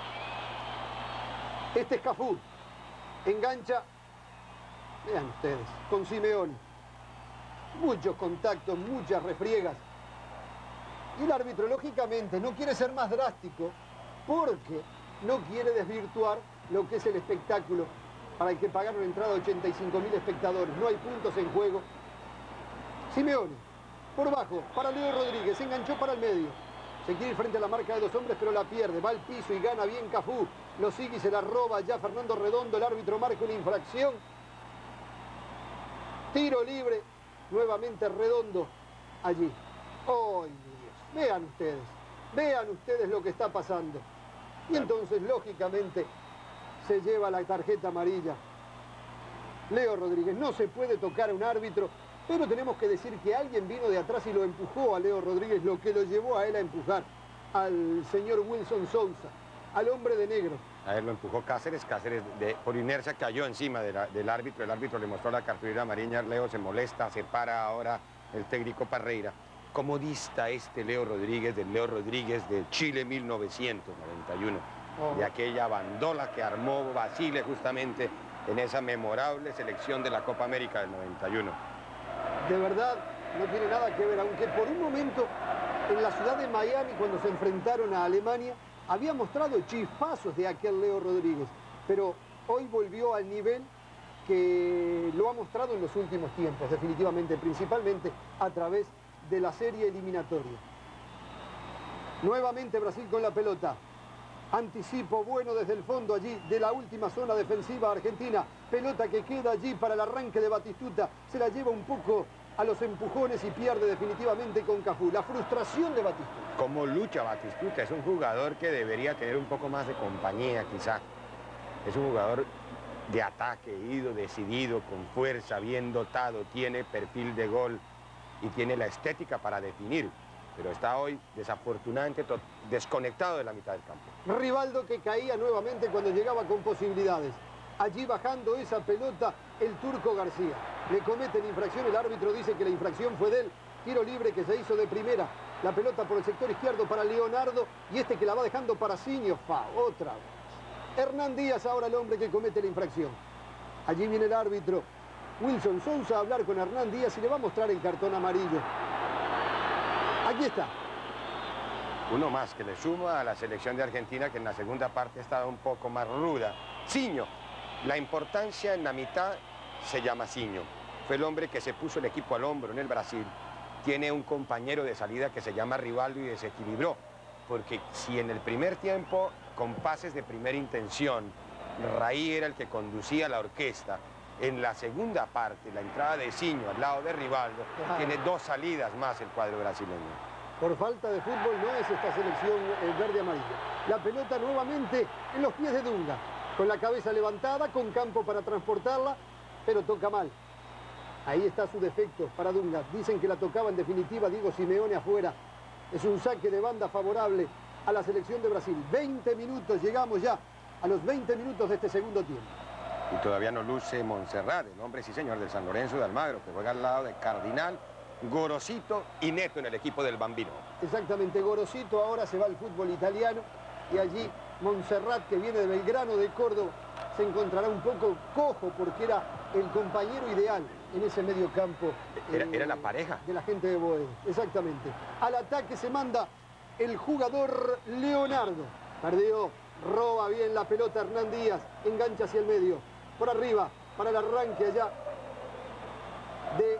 Este es Cafú. Engancha. Vean ustedes, con Simeone. Muchos contactos, muchas refriegas. Y el árbitro, lógicamente, no quiere ser más drástico porque no quiere desvirtuar lo que es el espectáculo para el que pagaron entrada 85.000 espectadores. No hay puntos en juego. Simeone, por bajo, para Leo Rodríguez, se enganchó para el medio. Se quiere ir frente a la marca de 2 hombres, pero la pierde. Va al piso y gana bien Cafú. Lo sigue y se la roba ya Fernando Redondo. El árbitro marca una infracción. Tiro libre. Nuevamente Redondo allí. ¡Ay, Dios! Vean ustedes lo que está pasando. Y entonces, lógicamente, se lleva la tarjeta amarilla. Leo Rodríguez, no se puede tocar a un árbitro, pero tenemos que decir que alguien vino de atrás y lo empujó a Leo Rodríguez, lo que lo llevó a él a empujar al señor Wilson Sousa, al hombre de negro. A él lo empujó Cáceres, por inercia cayó encima del árbitro, el árbitro le mostró la cartulina amarilla, Leo se molesta, se para ahora el técnico Parreira. ¿Cómo dista este Leo Rodríguez del Leo Rodríguez de Chile 1991? De aquella bandola que armó Basile justamente en esa memorable selección de la Copa América del 91. De verdad, no tiene nada que ver, aunque por un momento en la ciudad de Miami, cuando se enfrentaron a Alemania, había mostrado chispazos de aquel Leo Rodríguez, pero hoy volvió al nivel que lo ha mostrado en los últimos tiempos, definitivamente, principalmente a través de la serie eliminatoria. Nuevamente Brasil con la pelota. Anticipo bueno desde el fondo allí de la última zona defensiva argentina. Pelota que queda allí para el arranque de Batistuta. Se la lleva un poco a los empujones y pierde definitivamente con Cafú. La frustración de Batistuta. ¿Cómo lucha Batistuta? Es un jugador que debería tener un poco más de compañía quizá. Es un jugador de ataque, ido, decidido, con fuerza, bien dotado. Tiene perfil de gol y tiene la estética para definir. Pero está hoy desafortunadamente desconectado de la mitad del campo. Rivaldo que caía nuevamente cuando llegaba con posibilidades. Allí bajando esa pelota el turco García. Le cometen infracción, el árbitro dice que la infracción fue de él. Tiro libre que se hizo de primera. La pelota por el sector izquierdo para Leonardo y este que la va dejando para Siño. Otra vez. Hernán Díaz ahora el hombre que comete la infracción. Allí viene el árbitro Wilson Sousa a hablar con Hernán Díaz y le va a mostrar el cartón amarillo. Aquí está. Uno más que le suma a la selección de Argentina, que en la segunda parte estaba un poco más ruda. Siño. La importancia en la mitad se llama Siño. Fue el hombre que se puso el equipo al hombro en el Brasil. Tiene un compañero de salida que se llama Rivaldo y desequilibró. Porque si en el primer tiempo, con pases de primera intención, Raí era el que conducía la orquesta, en la segunda parte, la entrada de Siño al lado de Rivaldo, tiene 2 salidas más el cuadro brasileño. Por falta de fútbol no es esta selección verde-amarilla. La pelota nuevamente en los pies de Dunga, con la cabeza levantada, con campo para transportarla, pero toca mal. Ahí está su defecto para Dunga. Dicen que la tocaba en definitiva Diego Simeone afuera. Es un saque de banda favorable a la selección de Brasil. 20 minutos, llegamos ya a los 20 minutos de este segundo tiempo. Y todavía no luce Montserrat, el hombre, sí señor, del San Lorenzo de Almagro, que juega al lado de Cardinal, Gorosito y Neto en el equipo del Bambino. Exactamente, Gorosito ahora se va al fútbol italiano y allí Montserrat, que viene de Belgrano de Córdoba, se encontrará un poco cojo porque era el compañero ideal en ese medio campo. Era la pareja. De la gente de Boedo, exactamente. Al ataque se manda el jugador Leonardo. Perdió, roba bien la pelota Hernán Díaz, engancha hacia el medio. Por arriba, para el arranque allá de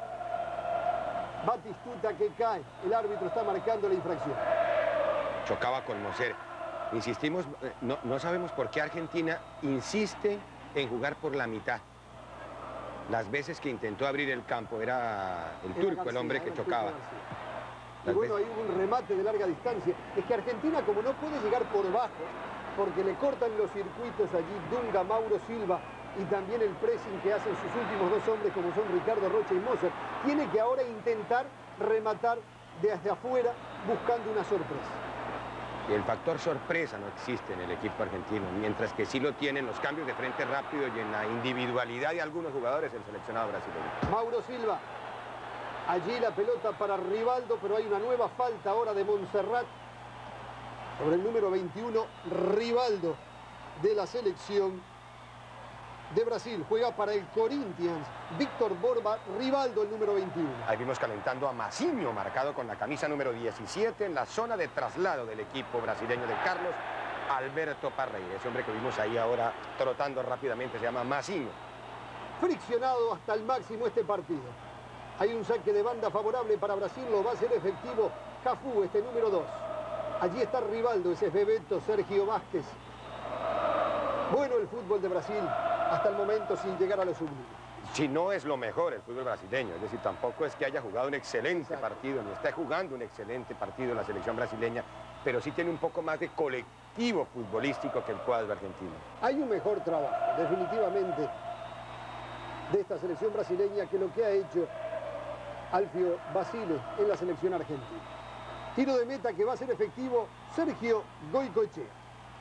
Batistuta que cae. El árbitro está marcando la infracción. Chocaba con Moser. Insistimos, no sabemos por qué Argentina insiste en jugar por la mitad. Las veces que intentó abrir el campo era el turco, García, el hombre que chocaba. Y bueno, ahí hubo un remate de larga distancia. Es que Argentina, como no puede llegar por bajo, porque le cortan los circuitos allí Dunga, Mauro Silva y también el pressing que hacen sus últimos 2 hombres como son Ricardo Rocha y Moser, tiene que ahora intentar rematar desde afuera buscando una sorpresa. Y el factor sorpresa no existe en el equipo argentino, mientras que sí lo tienen los cambios de frente rápido y en la individualidad de algunos jugadores el seleccionado brasileño. Mauro Silva, allí la pelota para Rivaldo, pero hay una nueva falta ahora de Montserrat sobre el número 21, Rivaldo, de la selección de Brasil. Juega para el Corinthians, Víctor Borba, Rivaldo, el número 21. Ahí vimos calentando a Mazinho, marcado con la camisa número 17 en la zona de traslado del equipo brasileño de Carlos Alberto Parreira. Ese hombre que vimos ahí ahora trotando rápidamente se llama Mazinho. Friccionado hasta el máximo este partido. Hay un saque de banda favorable para Brasil, lo va a hacer efectivo Cafu, este número 2. Allí está Rivaldo, ese es Bebeto, Sergio Vázquez. Bueno el fútbol de Brasil, hasta el momento sin llegar a lo sublime. Si no es lo mejor el fútbol brasileño, es decir, tampoco es que haya jugado un excelente partido, ni está jugando un excelente partido en la selección brasileña, pero sí tiene un poco más de colectivo futbolístico que el cuadro argentino. Hay un mejor trabajo, definitivamente, de esta selección brasileña que lo que ha hecho Alfio Basile en la selección argentina. Tiro de meta que va a ser efectivo Sergio Goycochea.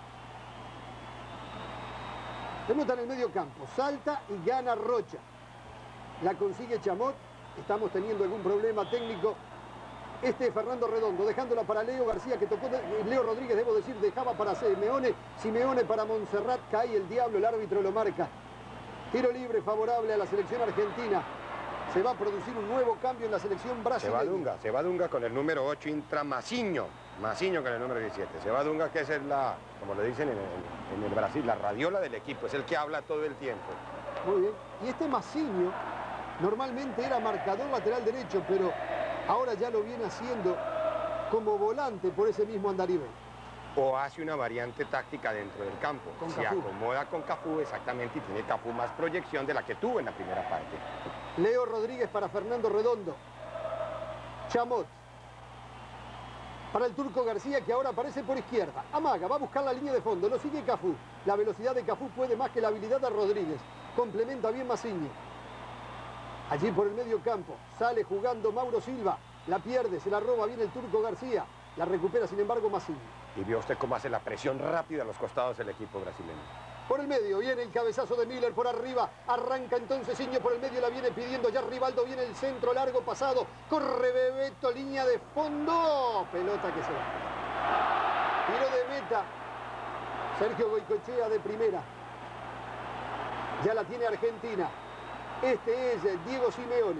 Pelota en el medio campo, salta y gana Rocha. La consigue Chamot, estamos teniendo algún problema técnico. Este es Fernando Redondo, dejándola para Leo García, que tocó, Leo Rodríguez, debo decir, dejaba para Simeone, Simeone para Montserrat, cae el diablo, el árbitro lo marca. Tiro libre favorable a la selección argentina. Se va a producir un nuevo cambio en la selección brasileña. Se va Dunga con el número 8, entra Mazinho con el número 17. Se va Dunga, que es la, como le dicen en el Brasil, la radiola del equipo, es el que habla todo el tiempo. Muy bien, y este Mazinho normalmente era marcador lateral derecho, pero ahora ya lo viene haciendo como volante por ese mismo andarivel. O hace una variante táctica dentro del campo. Se acomoda con Cafu exactamente y tiene Cafu más proyección de la que tuvo en la primera parte. Leo Rodríguez para Fernando Redondo. Chamot. Para el turco García, que ahora aparece por izquierda. Amaga, va a buscar la línea de fondo. Lo sigue Cafu. La velocidad de Cafu puede más que la habilidad de Rodríguez. Complementa bien Mazinho. Allí por el medio campo. Sale jugando Mauro Silva. La pierde, se la roba bien el turco García. La recupera, sin embargo, Mazinho. Y vio usted cómo hace la presión rápida a los costados del equipo brasileño. Por el medio, viene el cabezazo de Miller por arriba. Arranca entonces Iño por el medio, la viene pidiendo ya Rivaldo. Viene el centro largo pasado. Corre Bebeto, línea de fondo. Pelota que se va. Tiro de meta. Sergio Goycochea de primera. Ya la tiene Argentina. Este es Diego Simeone.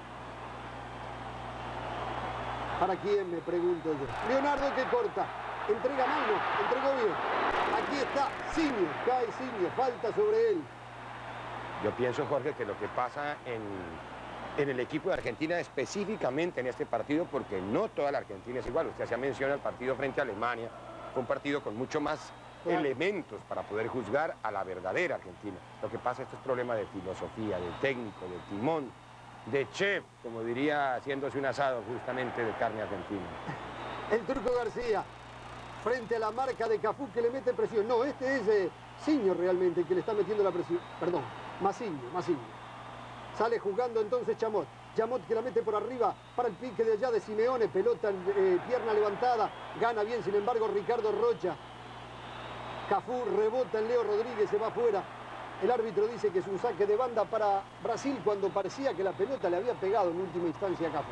¿Para quién, me pregunto yo? Leonardo que corta. Entrega mal, no, entregó bien. Aquí está Siño, cae Siño, falta sobre él. Yo pienso, Jorge, que lo que pasa en el equipo de Argentina, específicamente en este partido, porque no toda la Argentina es igual. Usted hacía mención al partido frente a Alemania, fue un partido con mucho más elementos para poder juzgar a la verdadera Argentina. Lo que pasa, esto es problema de filosofía, de técnico, de timón, de chef, como diría, haciéndose un asado justamente de carne argentina. El turco García, frente a la marca de Cafu, que le mete presión. No, este es Siño realmente el que le está metiendo la presión. Perdón, Mazinho. Sale jugando entonces Chamot. Chamot que la mete por arriba para el pique de allá de Simeone. Pelota, pierna levantada. Gana bien, sin embargo, Ricardo Rocha. Cafu rebota en Leo Rodríguez, se va afuera. El árbitro dice que es un saque de banda para Brasil cuando parecía que la pelota le había pegado en última instancia a Cafu.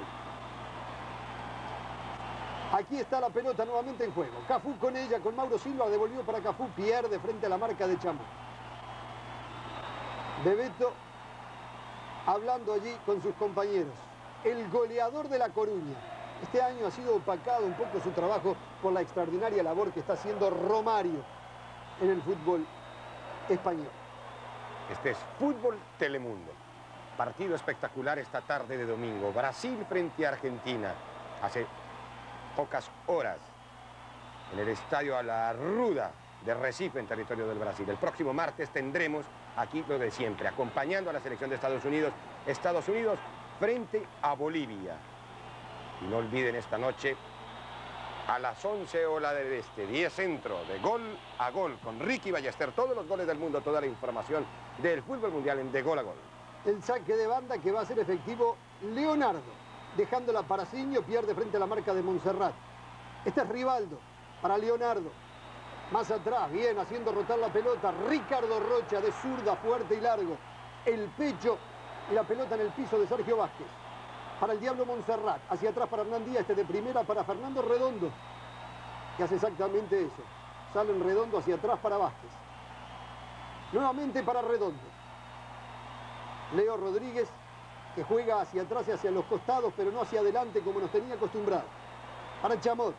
Aquí está la pelota nuevamente en juego. Cafu con ella, con Mauro Silva, devolvió para Cafu, pierde frente a la marca de Chamot. Bebeto hablando allí con sus compañeros. El goleador de La Coruña. Este año ha sido opacado un poco su trabajo por la extraordinaria labor que está haciendo Romario en el fútbol español. Este es Fútbol Telemundo. Partido espectacular esta tarde de domingo. Brasil frente a Argentina. Hace pocas horas en el estadio A La Ruda de Recife, en territorio del Brasil. El próximo martes tendremos aquí lo de siempre, acompañando a la selección de Estados Unidos frente a Bolivia. Y no olviden esta noche a las 11 horas del este, 10 centro, de Gol a Gol, con Ricky Ballester, todos los goles del mundo, toda la información del fútbol mundial en De Gol a Gol. El saque de banda que va a ser efectivo Leonardo. Dejándola para Siño, pierde frente a la marca de Montserrat. Este es Rivaldo, para Leonardo. Más atrás, bien, haciendo rotar la pelota. Ricardo Rocha, de zurda, fuerte y largo. El pecho y la pelota en el piso de Sergio Vázquez. Para el Diablo Montserrat, hacia atrás para Hernán Díaz, este de primera para Fernando Redondo, que hace exactamente eso. Sale en Redondo hacia atrás para Vázquez. Nuevamente para Redondo. Leo Rodríguez, que juega hacia atrás y hacia los costados, pero no hacia adelante como nos tenía acostumbrado. Para Chamot.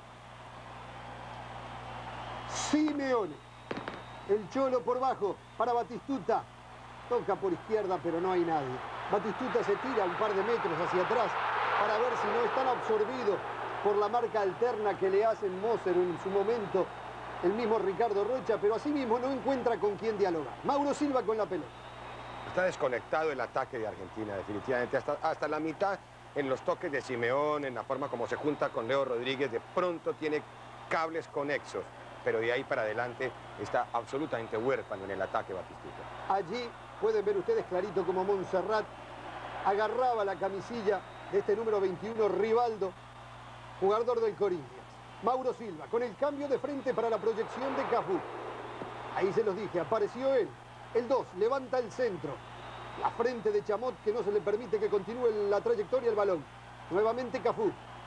Simeone. El Cholo por bajo para Batistuta. Toca por izquierda, pero no hay nadie. Batistuta se tira un par de metros hacia atrás para ver si no están absorbidos por la marca alterna que le hacen Moser en su momento, el mismo Ricardo Rocha, pero así mismo no encuentra con quién dialogar. Mauro Silva con la pelota. Está desconectado el ataque de Argentina, definitivamente. Hasta la mitad, en los toques de Simeón, en la forma como se junta con Leo Rodríguez, de pronto tiene cables conexos, pero de ahí para adelante está absolutamente huérfano en el ataque Batistuta. Allí pueden ver ustedes clarito como Montserrat agarraba la camisilla de este número 21, Rivaldo, jugador del Corinthians. Mauro Silva, con el cambio de frente para la proyección de Cafú. Ahí se los dije, apareció él. El 2, levanta el centro. La frente de Chamot, que no se le permite que continúe la trayectoria del balón. Nuevamente Cafú.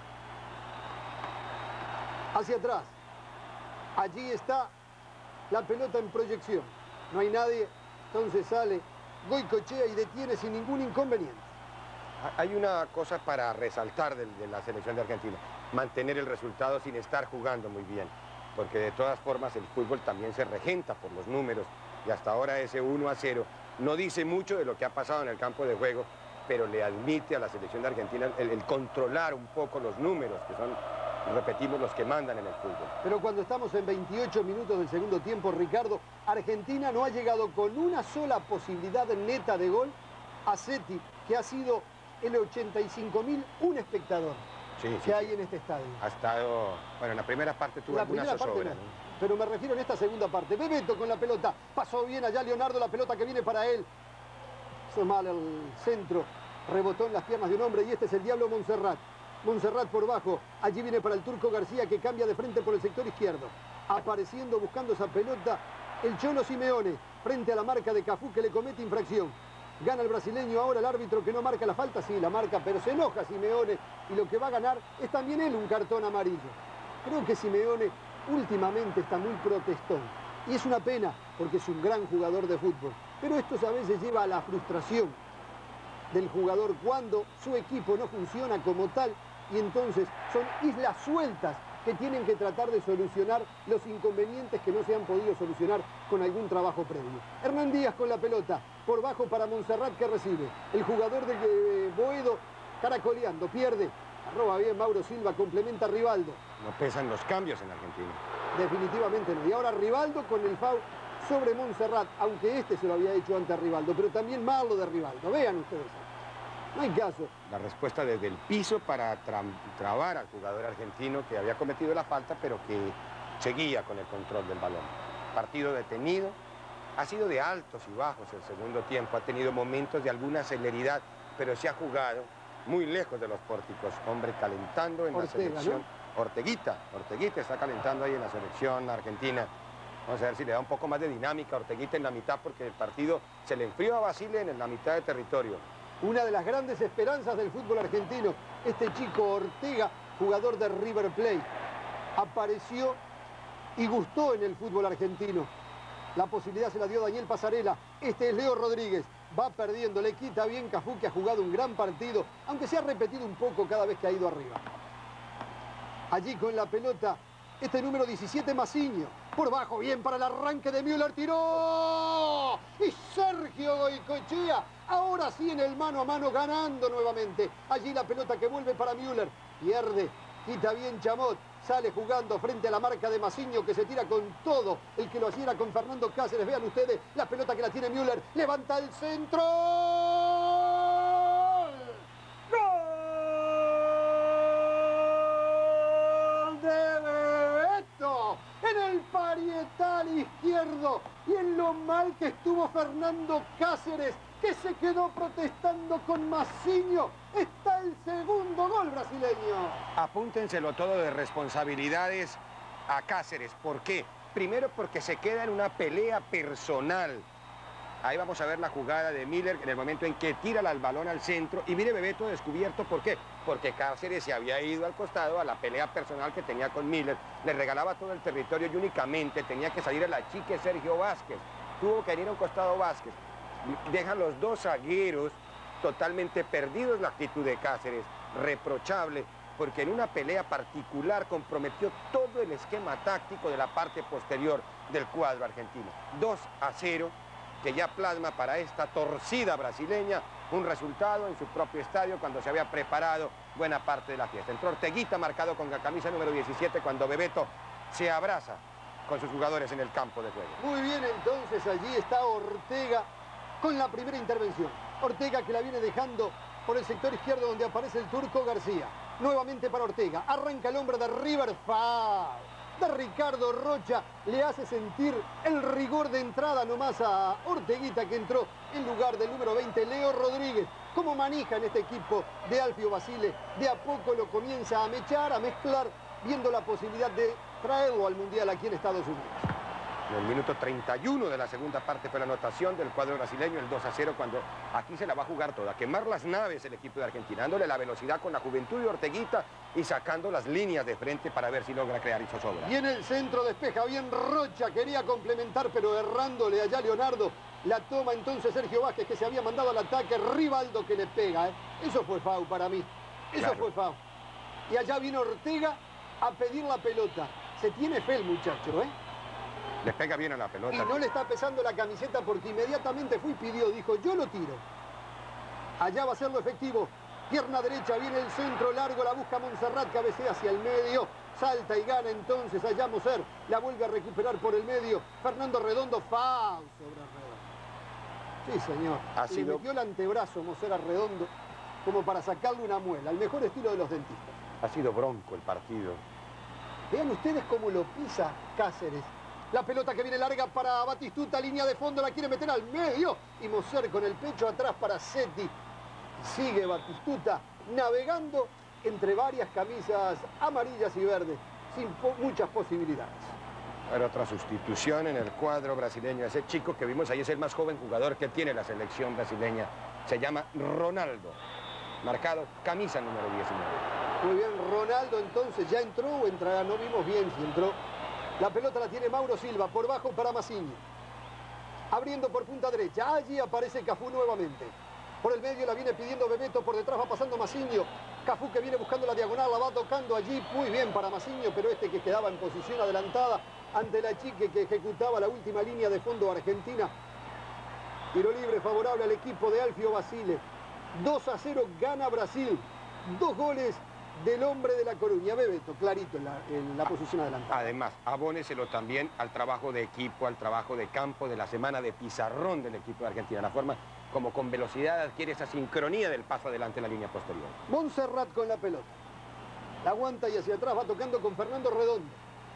Hacia atrás. Allí está la pelota en proyección. No hay nadie, entonces sale Goycochea y detiene sin ningún inconveniente. Hay una cosa para resaltar de la selección de Argentina. Mantener el resultado sin estar jugando muy bien. Porque de todas formas el fútbol también se regenta por los números. Y hasta ahora ese 1-0 no dice mucho de lo que ha pasado en el campo de juego, pero le admite a la selección de Argentina el controlar un poco los números, que son, repetimos, los que mandan en el fútbol. Pero cuando estamos en 28 minutos del segundo tiempo, Ricardo, Argentina no ha llegado con una sola posibilidad neta de gol a Seti, que ha sido el 85.000 un espectador que hay en este estadio. Ha estado, bueno, en la primera parte tuvo alguna zozobra, ¿no? Pero me refiero en esta segunda parte. Bebeto con la pelota, pasó bien allá Leonardo, la pelota que viene para él. Hizo mal el centro, rebotó en las piernas de un hombre y este es el Diablo Montserrat. Montserrat por bajo, allí viene para el Turco García que cambia de frente por el sector izquierdo. Apareciendo, buscando esa pelota, el Cholo Simeone, frente a la marca de Cafú que le comete infracción. Gana el brasileño ahora, el árbitro que no marca la falta, sí la marca, pero se enoja Simeone y lo que va a ganar es también él un cartón amarillo. Creo que Simeone últimamente está muy protestón y es una pena porque es un gran jugador de fútbol, pero esto a veces lleva a la frustración del jugador cuando su equipo no funciona como tal y entonces son islas sueltas que tienen que tratar de solucionar los inconvenientes que no se han podido solucionar con algún trabajo previo. Hernán Díaz con la pelota, por bajo para Montserrat que recibe. El jugador de Boedo caracoleando, pierde. Arroba bien Mauro Silva, complementa a Rivaldo. No pesan los cambios en Argentina. Definitivamente no. Y ahora Rivaldo con el foul sobre Montserrat, aunque este se lo había hecho antes a Rivaldo, pero también malo de Rivaldo. Vean ustedes. No hay caso. La respuesta desde el piso para trabar al jugador argentino que había cometido la falta, pero que seguía con el control del balón. Partido detenido. Ha sido de altos y bajos el segundo tiempo. Ha tenido momentos de alguna celeridad, pero se ha jugado muy lejos de los pórticos. Hombre calentando en Ortega, la selección. ¿no? Orteguita está calentando ahí en la selección argentina. Vamos a ver si le da un poco más de dinámica a Orteguita en la mitad, porque el partido se le enfrió a Basile en la mitad de territorio. Una de las grandes esperanzas del fútbol argentino, este chico Ortega, jugador de River Plate, apareció y gustó en el fútbol argentino. La posibilidad se la dio Daniel Pasarela. Este es Leo Rodríguez. Va perdiendo, le quita bien Cafú, que ha jugado un gran partido, aunque se ha repetido un poco cada vez que ha ido arriba. Allí con la pelota, este número 17, Maciño. Por bajo, bien para el arranque de Müller, tiró. Y Sergio Goycochea, ahora sí en el mano a mano, ganando nuevamente. Allí la pelota que vuelve para Müller. Pierde, quita bien Chamot. Sale jugando frente a la marca de Maciño que se tira con todo. El que lo hacía era con Fernando Cáceres. Vean ustedes la pelota que la tiene Müller. Levanta el centro. ¡Gol de Bebeto! En el parietal izquierdo. Y en lo mal que estuvo Fernando Cáceres, que se quedó protestando con Maciño. Está el segundo gol brasileño. Apúntenselo todo de responsabilidades a Cáceres. ¿Por qué? Primero porque se queda en una pelea personal. Ahí vamos a ver la jugada de Müller en el momento en que tira el balón al centro y viene Bebeto descubierto. ¿Por qué? Porque Cáceres se había ido al costado a la pelea personal que tenía con Müller. Le regalaba todo el territorio y únicamente tenía que salir el achique Sergio Vázquez. Tuvo que venir a un costado Vázquez. Dejan los dos zagueros totalmente perdidos. La actitud de Cáceres, reprochable, porque en una pelea particular comprometió todo el esquema táctico de la parte posterior del cuadro argentino. 2-0, que ya plasma para esta torcida brasileña un resultado en su propio estadio cuando se había preparado buena parte de la fiesta. Entró Orteguita, marcado con la camisa número 17, cuando Bebeto se abraza con sus jugadores en el campo de juego. Muy bien, entonces allí está Ortega con la primera intervención. Ortega que la viene dejando por el sector izquierdo donde aparece el turco García. Nuevamente para Ortega. Arranca el hombre de River. Foul de Ricardo Rocha. Le hace sentir el rigor de entrada nomás a Orteguita, que entró en lugar del número 20, Leo Rodríguez. Como manija en este equipo de Alfio Basile. De a poco lo comienza a mechar, a mezclar, viendo la posibilidad de traerlo al Mundial aquí en Estados Unidos. En el minuto 31 de la segunda parte fue la anotación del cuadro brasileño, el 2-0, cuando aquí se la va a jugar toda. Quemar las naves el equipo de Argentina, dándole la velocidad con la juventud de Orteguita y sacando las líneas de frente para ver si logra crear zozobra. Y en el centro despeja bien Rocha, quería complementar, pero errándole allá Leonardo. La toma entonces Sergio Vázquez, que se había mandado al ataque. Rivaldo que le pega, ¿eh? Eso fue foul para mí. Eso fue foul. Y allá vino Ortega a pedir la pelota. Se tiene fe el muchacho, ¿eh? Les pega bien a la pelota. Y no le está pesando la camiseta porque inmediatamente fue y pidió, dijo, yo lo tiro. Allá va a ser lo efectivo. Pierna derecha, viene el centro largo, la busca Montserrat, cabecea hacia el medio. Salta y gana entonces allá Moser. La vuelve a recuperar por el medio. Fernando Redondo, foul sobre Redondo. Sí, señor. Le metió el antebrazo Moser a Redondo como para sacarle una muela. Al mejor estilo de los dentistas. Ha sido bronco el partido. Vean ustedes cómo lo pisa Cáceres. La pelota que viene larga para Batistuta, línea de fondo, la quiere meter al medio. Y Moser con el pecho atrás para Seti. Sigue Batistuta navegando entre varias camisas amarillas y verdes, sin muchas posibilidades. Era otra sustitución en el cuadro brasileño. Ese chico que vimos ahí es el más joven jugador que tiene la selección brasileña. Se llama Ronaldo. Marcado, camisa número 19. Muy bien, Ronaldo entonces ya entró o entrará, no vimos bien si entró. La pelota la tiene Mauro Silva, por bajo para Mazinho. Abriendo por punta derecha, allí aparece Cafú nuevamente. Por el medio la viene pidiendo Bebeto, por detrás va pasando Mazinho. Cafú que viene buscando la diagonal, la va tocando allí, muy bien para Mazinho, pero este que quedaba en posición adelantada ante la Chique que ejecutaba la última línea de fondo argentina. Tiro libre favorable al equipo de Alfio Basile. 2-0 gana Brasil. 2 goles del hombre de La Coruña, Bebeto, clarito en la posición adelantada. Además, abóneselo también al trabajo de equipo, al trabajo de campo de la semana de pizarrón del equipo de Argentina. La forma como con velocidad adquiere esa sincronía del paso adelante en la línea posterior. Montserrat con la pelota. La aguanta y hacia atrás va tocando con Fernando Redondo.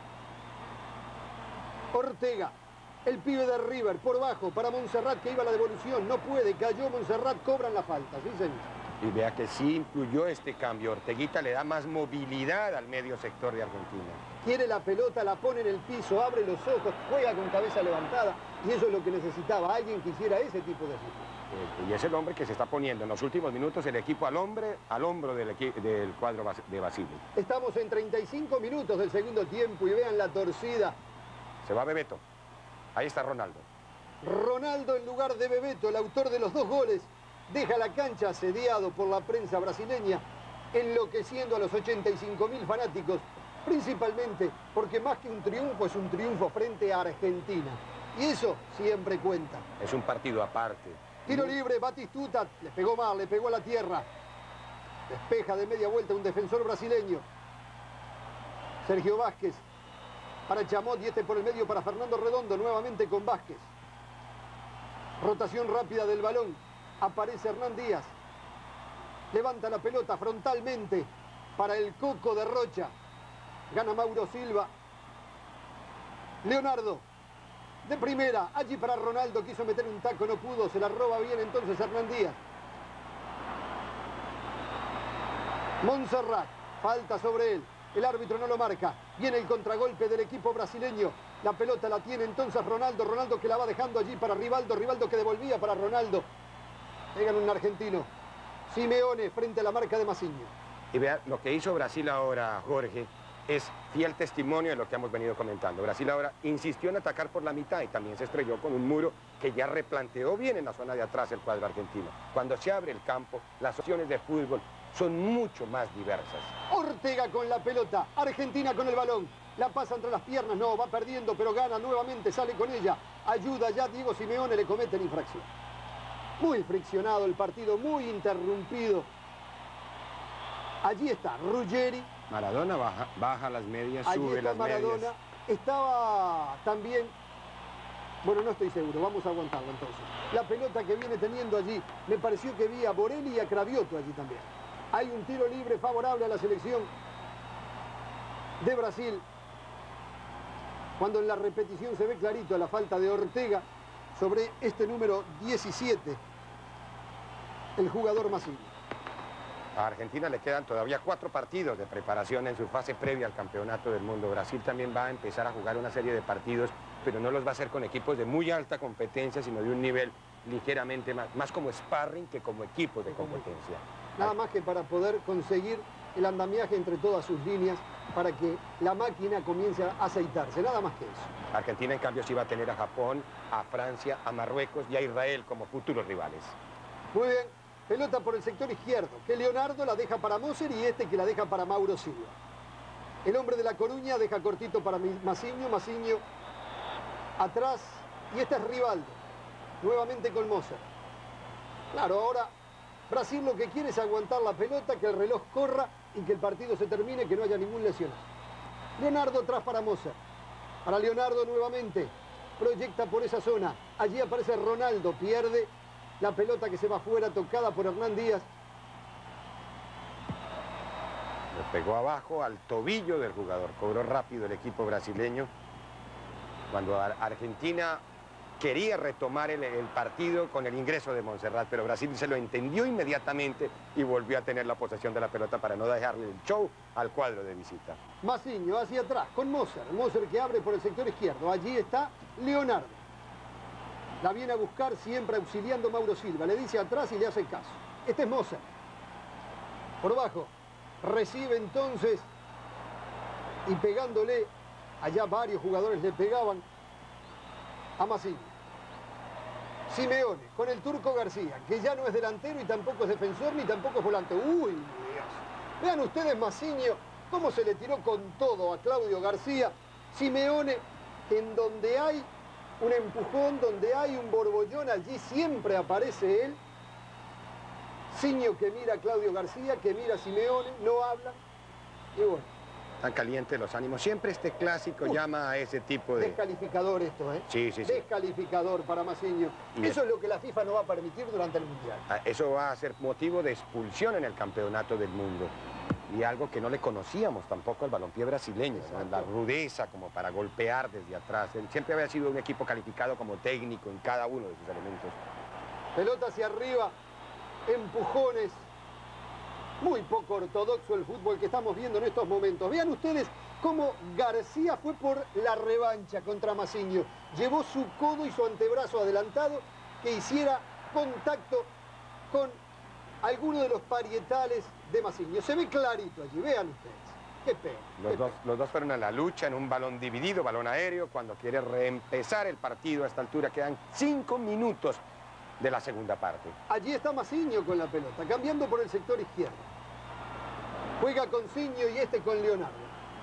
Ortega, el pibe de River, por bajo para Montserrat que iba a la devolución. No puede, cayó Montserrat, cobran la falta, sí señor. Y vea que sí influyó este cambio. Orteguita le da más movilidad al medio sector de Argentina. Quiere la pelota, la pone en el piso, abre los ojos, juega con cabeza levantada. Y eso es lo que necesitaba, alguien que hiciera ese tipo de fútbol. Y es el hombre que se está poniendo en los últimos minutos el equipo al hombro del cuadro de Basile. Estamos en 35 minutos del segundo tiempo y vean la torcida. Se va Bebeto. Ahí está Ronaldo. Ronaldo en lugar de Bebeto, el autor de los 2 goles. Deja la cancha asediado por la prensa brasileña, enloqueciendo a los 85.000 fanáticos, principalmente porque más que un triunfo es un triunfo frente a Argentina. Y eso siempre cuenta. Es un partido aparte. Tiro libre, Batistuta, le pegó mal, le pegó a la tierra. Despeja de media vuelta un defensor brasileño. Sergio Vázquez para Chamot y este por el medio para Fernando Redondo, nuevamente con Vázquez. Rotación rápida del balón. Aparece Hernán Díaz. Levanta la pelota frontalmente para el Coco de Rocha. Gana Mauro Silva. Leonardo. De primera. Allí para Ronaldo. Quiso meter un taco, no pudo. Se la roba bien entonces Hernán Díaz. Montserrat. Falta sobre él. El árbitro no lo marca. Viene el contragolpe del equipo brasileño. La pelota la tiene entonces Ronaldo. Ronaldo que la va dejando allí para Rivaldo. Rivaldo que devolvía para Ronaldo. Pegan un argentino. Simeone frente a la marca de Mazinho. Y vea, lo que hizo Brasil ahora, Jorge, es fiel testimonio de lo que hemos venido comentando. Brasil ahora insistió en atacar por la mitad y también se estrelló con un muro que ya replanteó bien en la zona de atrás el cuadro argentino. Cuando se abre el campo, las opciones de fútbol son mucho más diversas. Ortega con la pelota, Argentina con el balón. La pasa entre las piernas, no, va perdiendo, pero gana nuevamente, sale con ella. Ayuda ya Diego Simeone, le cometen infracción. Muy friccionado el partido, muy interrumpido. Allí está Ruggeri. Maradona baja las medias, Allí sube está las Maradona. medias. Estaba también... Bueno, no estoy seguro, vamos a aguantarlo entonces. La pelota que viene teniendo allí, me pareció que vi a Borelli y a Cravioto allí también. Hay un tiro libre favorable a la selección de Brasil. Cuando en la repetición se ve clarito la falta de Ortega sobre este número 17, el jugador Massini. A Argentina le quedan todavía 4 partidos de preparación en su fase previa al Campeonato del Mundo. Brasil también va a empezar a jugar una serie de partidos, pero no los va a hacer con equipos de muy alta competencia, sino de un nivel ligeramente más como sparring que como equipos de competencia. Nada más que para poder conseguir el andamiaje entre todas sus líneas, para que la máquina comience a aceitarse, nada más que eso. Argentina, en cambio, sí va a tener a Japón, a Francia, a Marruecos y a Israel como futuros rivales. Muy bien, pelota por el sector izquierdo, que Leonardo la deja para Moser y este que la deja para Mauro Silva. El hombre de La Coruña deja cortito para Massinho, Massinho atrás, y este es Rivaldo, nuevamente con Moser. Claro, ahora Brasil lo que quiere es aguantar la pelota, que el reloj corra y que el partido se termine, que no haya ningún lesionado. Leonardo atrás para Moser. Para Leonardo nuevamente. Proyecta por esa zona. Allí aparece Ronaldo. Pierde la pelota que se va afuera, tocada por Hernán Díaz. Le pegó abajo al tobillo del jugador. Cobró rápido el equipo brasileño. Cuando Argentina quería retomar el partido con el ingreso de Montserrat, pero Brasil se lo entendió inmediatamente y volvió a tener la posesión de la pelota para no dejarle el show al cuadro de visita. Massinho hacia atrás con Moser. Moser que abre por el sector izquierdo. Allí está Leonardo. La viene a buscar siempre auxiliando Mauro Silva. Le dice atrás y le hace caso. Este es Moser. Por abajo. Recibe entonces y pegándole, allá varios jugadores le pegaban a Massinho. Simeone con el turco García, que ya no es delantero y tampoco es defensor ni tampoco es volante. ¡Uy, Dios! Vean ustedes Massinho cómo se le tiró con todo a Claudio García. Simeone, en donde hay un empujón, donde hay un borbollón, allí siempre aparece él. Siño que mira a Claudio García, que mira a Simeone, no habla. Y bueno. Están calientes los ánimos. Siempre este clásico llama a ese tipo de... Descalificador esto, ¿eh? Sí, sí, sí. Descalificador para Massinho. Eso es lo que la FIFA no va a permitir durante el Mundial. Eso va a ser motivo de expulsión en el Campeonato del Mundo. Y algo que no le conocíamos tampoco al balompié brasileño, ¿no? La rudeza como para golpear desde atrás. Él siempre había sido un equipo calificado como técnico en cada uno de sus elementos. Pelota hacia arriba, empujones. Muy poco ortodoxo el fútbol que estamos viendo en estos momentos. Vean ustedes cómo García fue por la revancha contra Massinho. Llevó su codo y su antebrazo adelantado que hiciera contacto con alguno de los parietales de Massinho. Se ve clarito allí, vean ustedes. Qué pena. Los dos fueron a la lucha en un balón dividido, balón aéreo, cuando quiere reempezar el partido a esta altura. Quedan 5 minutos de la segunda parte. Allí está Massinho con la pelota, cambiando por el sector izquierdo. Juega con Siño y este con Leonardo.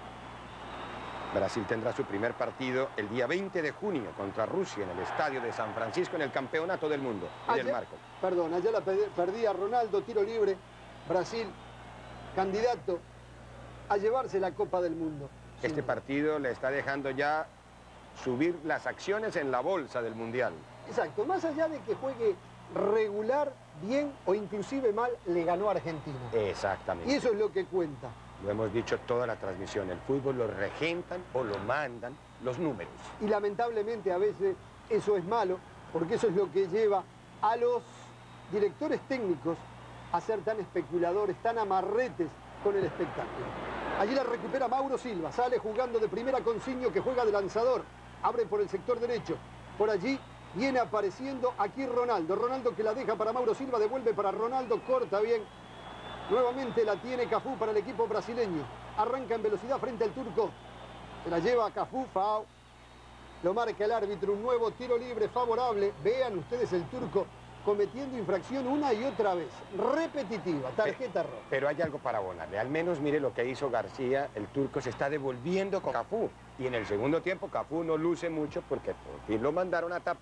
Brasil tendrá su primer partido el día 20 de junio contra Rusia en el estadio de San Francisco en el Campeonato del Mundo, en el marco. Perdón, allá la perdí a Ronaldo, tiro libre. Brasil, candidato a llevarse la Copa del Mundo. Este partido le está dejando ya subir las acciones en la bolsa del Mundial. Exacto, más allá de que juegue regular, bien o inclusive mal, le ganó a Argentina. Exactamente. Y eso es lo que cuenta. Lo hemos dicho toda la transmisión, el fútbol lo regentan o lo mandan los números. Y lamentablemente a veces eso es malo, porque eso es lo que lleva a los directores técnicos a ser tan especuladores, tan amarretes con el espectáculo. Allí la recupera Mauro Silva, sale jugando de primera con Siño que juega de lanzador, abre por el sector derecho, por allí viene apareciendo aquí Ronaldo. Ronaldo que la deja para Mauro Silva, devuelve para Ronaldo, corta bien. Nuevamente la tiene Cafú para el equipo brasileño. Arranca en velocidad frente al turco. Se la lleva a Cafú, foul. Lo marca el árbitro, un nuevo tiro libre favorable. Vean ustedes el turco cometiendo infracción una y otra vez. Repetitiva, tarjeta roja. Pero hay algo para abonarle. Al menos mire lo que hizo García. El turco se está devolviendo con Cafú. Y en el segundo tiempo Cafú no luce mucho porque por fin lo mandaron a tapar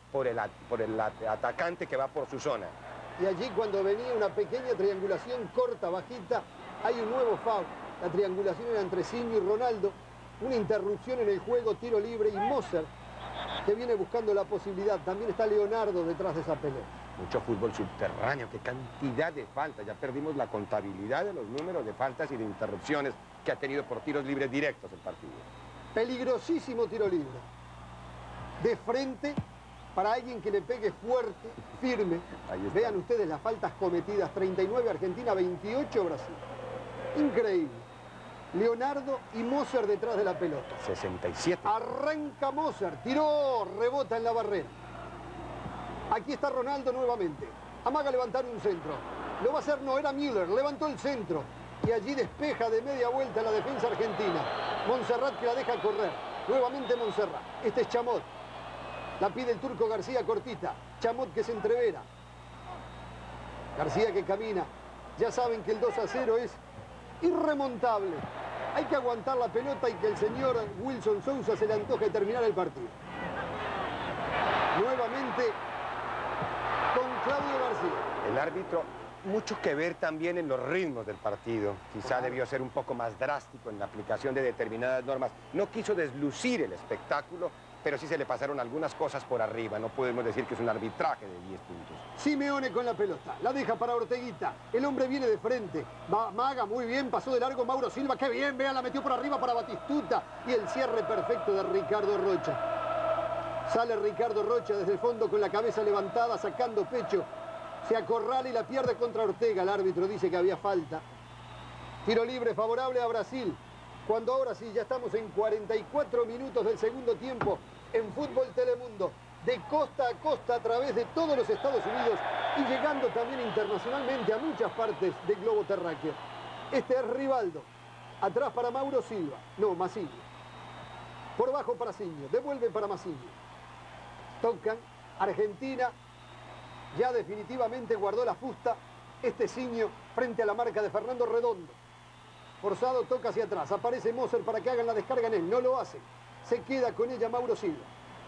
por el atacante que va por su zona. Y allí cuando venía una pequeña triangulación corta, bajita, hay un nuevo foul. La triangulación era entre Siño y Ronaldo. Una interrupción en el juego, tiro libre y Moser, que viene buscando la posibilidad. También está Leonardo detrás de esa pelea. Mucho fútbol subterráneo, qué cantidad de faltas. Ya perdimos la contabilidad de los números de faltas y de interrupciones que ha tenido por tiros libres directos el partido. Peligrosísimo tiro libre. De frente, para alguien que le pegue fuerte, firme. Vean ustedes las faltas cometidas. 39 Argentina, 28 Brasil. Increíble. Leonardo y Moser detrás de la pelota. 67. Arranca Moser, tiró, rebota en la barrera. Aquí está Ronaldo nuevamente. Amaga levantar un centro. Lo va a hacer, no, era Müller, levantó el centro. Y allí despeja de media vuelta la defensa argentina. Montserrat que la deja correr. Nuevamente Montserrat. Este es Chamot. La pide el turco García cortita. Chamot que se entrevera. García que camina. Ya saben que el 2-0 es irremontable. Hay que aguantar la pelota y que el señor Wilson Sousa se le antoje terminar el partido. Nuevamente con Claudio García. El árbitro, mucho que ver también en los ritmos del partido. Quizá debió ser un poco más drástico en la aplicación de determinadas normas. No quiso deslucir el espectáculo, pero sí se le pasaron algunas cosas por arriba. No podemos decir que es un arbitraje de 10 puntos. Simeone con la pelota, la deja para Orteguita. El hombre viene de frente. Maga muy bien, pasó de largo Mauro Silva. Qué bien, vean, la metió por arriba para Batistuta. Y el cierre perfecto de Ricardo Rocha. Sale Ricardo Rocha desde el fondo con la cabeza levantada, sacando pecho. Se acorrala y la pierde contra Ortega. El árbitro dice que había falta. Tiro libre favorable a Brasil. Cuando ahora sí, ya estamos en 44 minutos del segundo tiempo en Fútbol Telemundo. De costa a costa a través de todos los Estados Unidos y llegando también internacionalmente a muchas partes del globo terráqueo. Este es Rivaldo. Atrás para Mauro Silva. No, Masinho. Por bajo para Siño. Devuelve para Masinho. Tocan. Argentina ya definitivamente guardó la fusta. Este Siño frente a la marca de Fernando Redondo. Forzado, toca hacia atrás. Aparece Moser para que hagan la descarga en él. No lo hace. Se queda con ella Mauro Silva.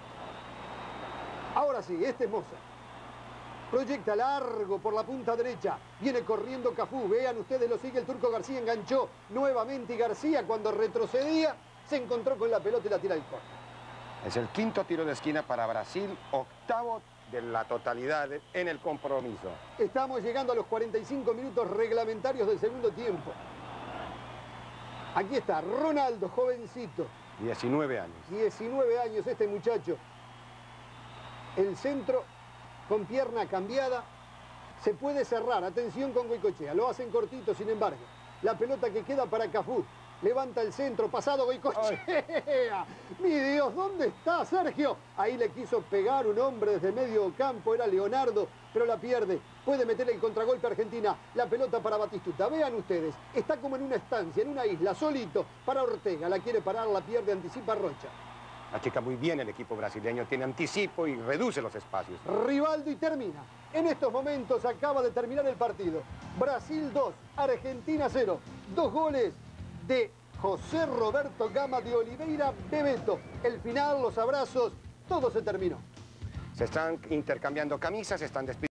Ahora sí, este es Moser. Proyecta largo por la punta derecha. Viene corriendo Cafú. Vean ustedes, lo sigue el turco García. Enganchó nuevamente y García cuando retrocedía se encontró con la pelota y la tira al córner. Es el quinto tiro de esquina para Brasil. Octavo de la totalidad en el compromiso. Estamos llegando a los 45 minutos reglamentarios del segundo tiempo. Aquí está Ronaldo, jovencito. 19 años. 19 años este muchacho. El centro con pierna cambiada. Se puede cerrar. Atención con Goicoechea. Lo hacen cortito, sin embargo. La pelota que queda para Cafú. Levanta el centro, pasado Goicoechea. Mi Dios, ¿dónde está Sergio? Ahí le quiso pegar un hombre desde medio campo, era Leonardo, pero la pierde. Puede meter el contragolpe Argentina. La pelota para Batistuta. Vean ustedes, está como en una estancia, en una isla, solito, para Ortega. La quiere parar, la pierde, anticipa Rocha. Achica muy bien el equipo brasileño, tiene anticipo y reduce los espacios. Rivaldo y termina. En estos momentos acaba de terminar el partido. Brasil 2, Argentina 0. 2 goles de José Roberto Gama de Oliveira Bebeto. El final, los abrazos, todo se terminó. Se están intercambiando camisas, se están despidiendo.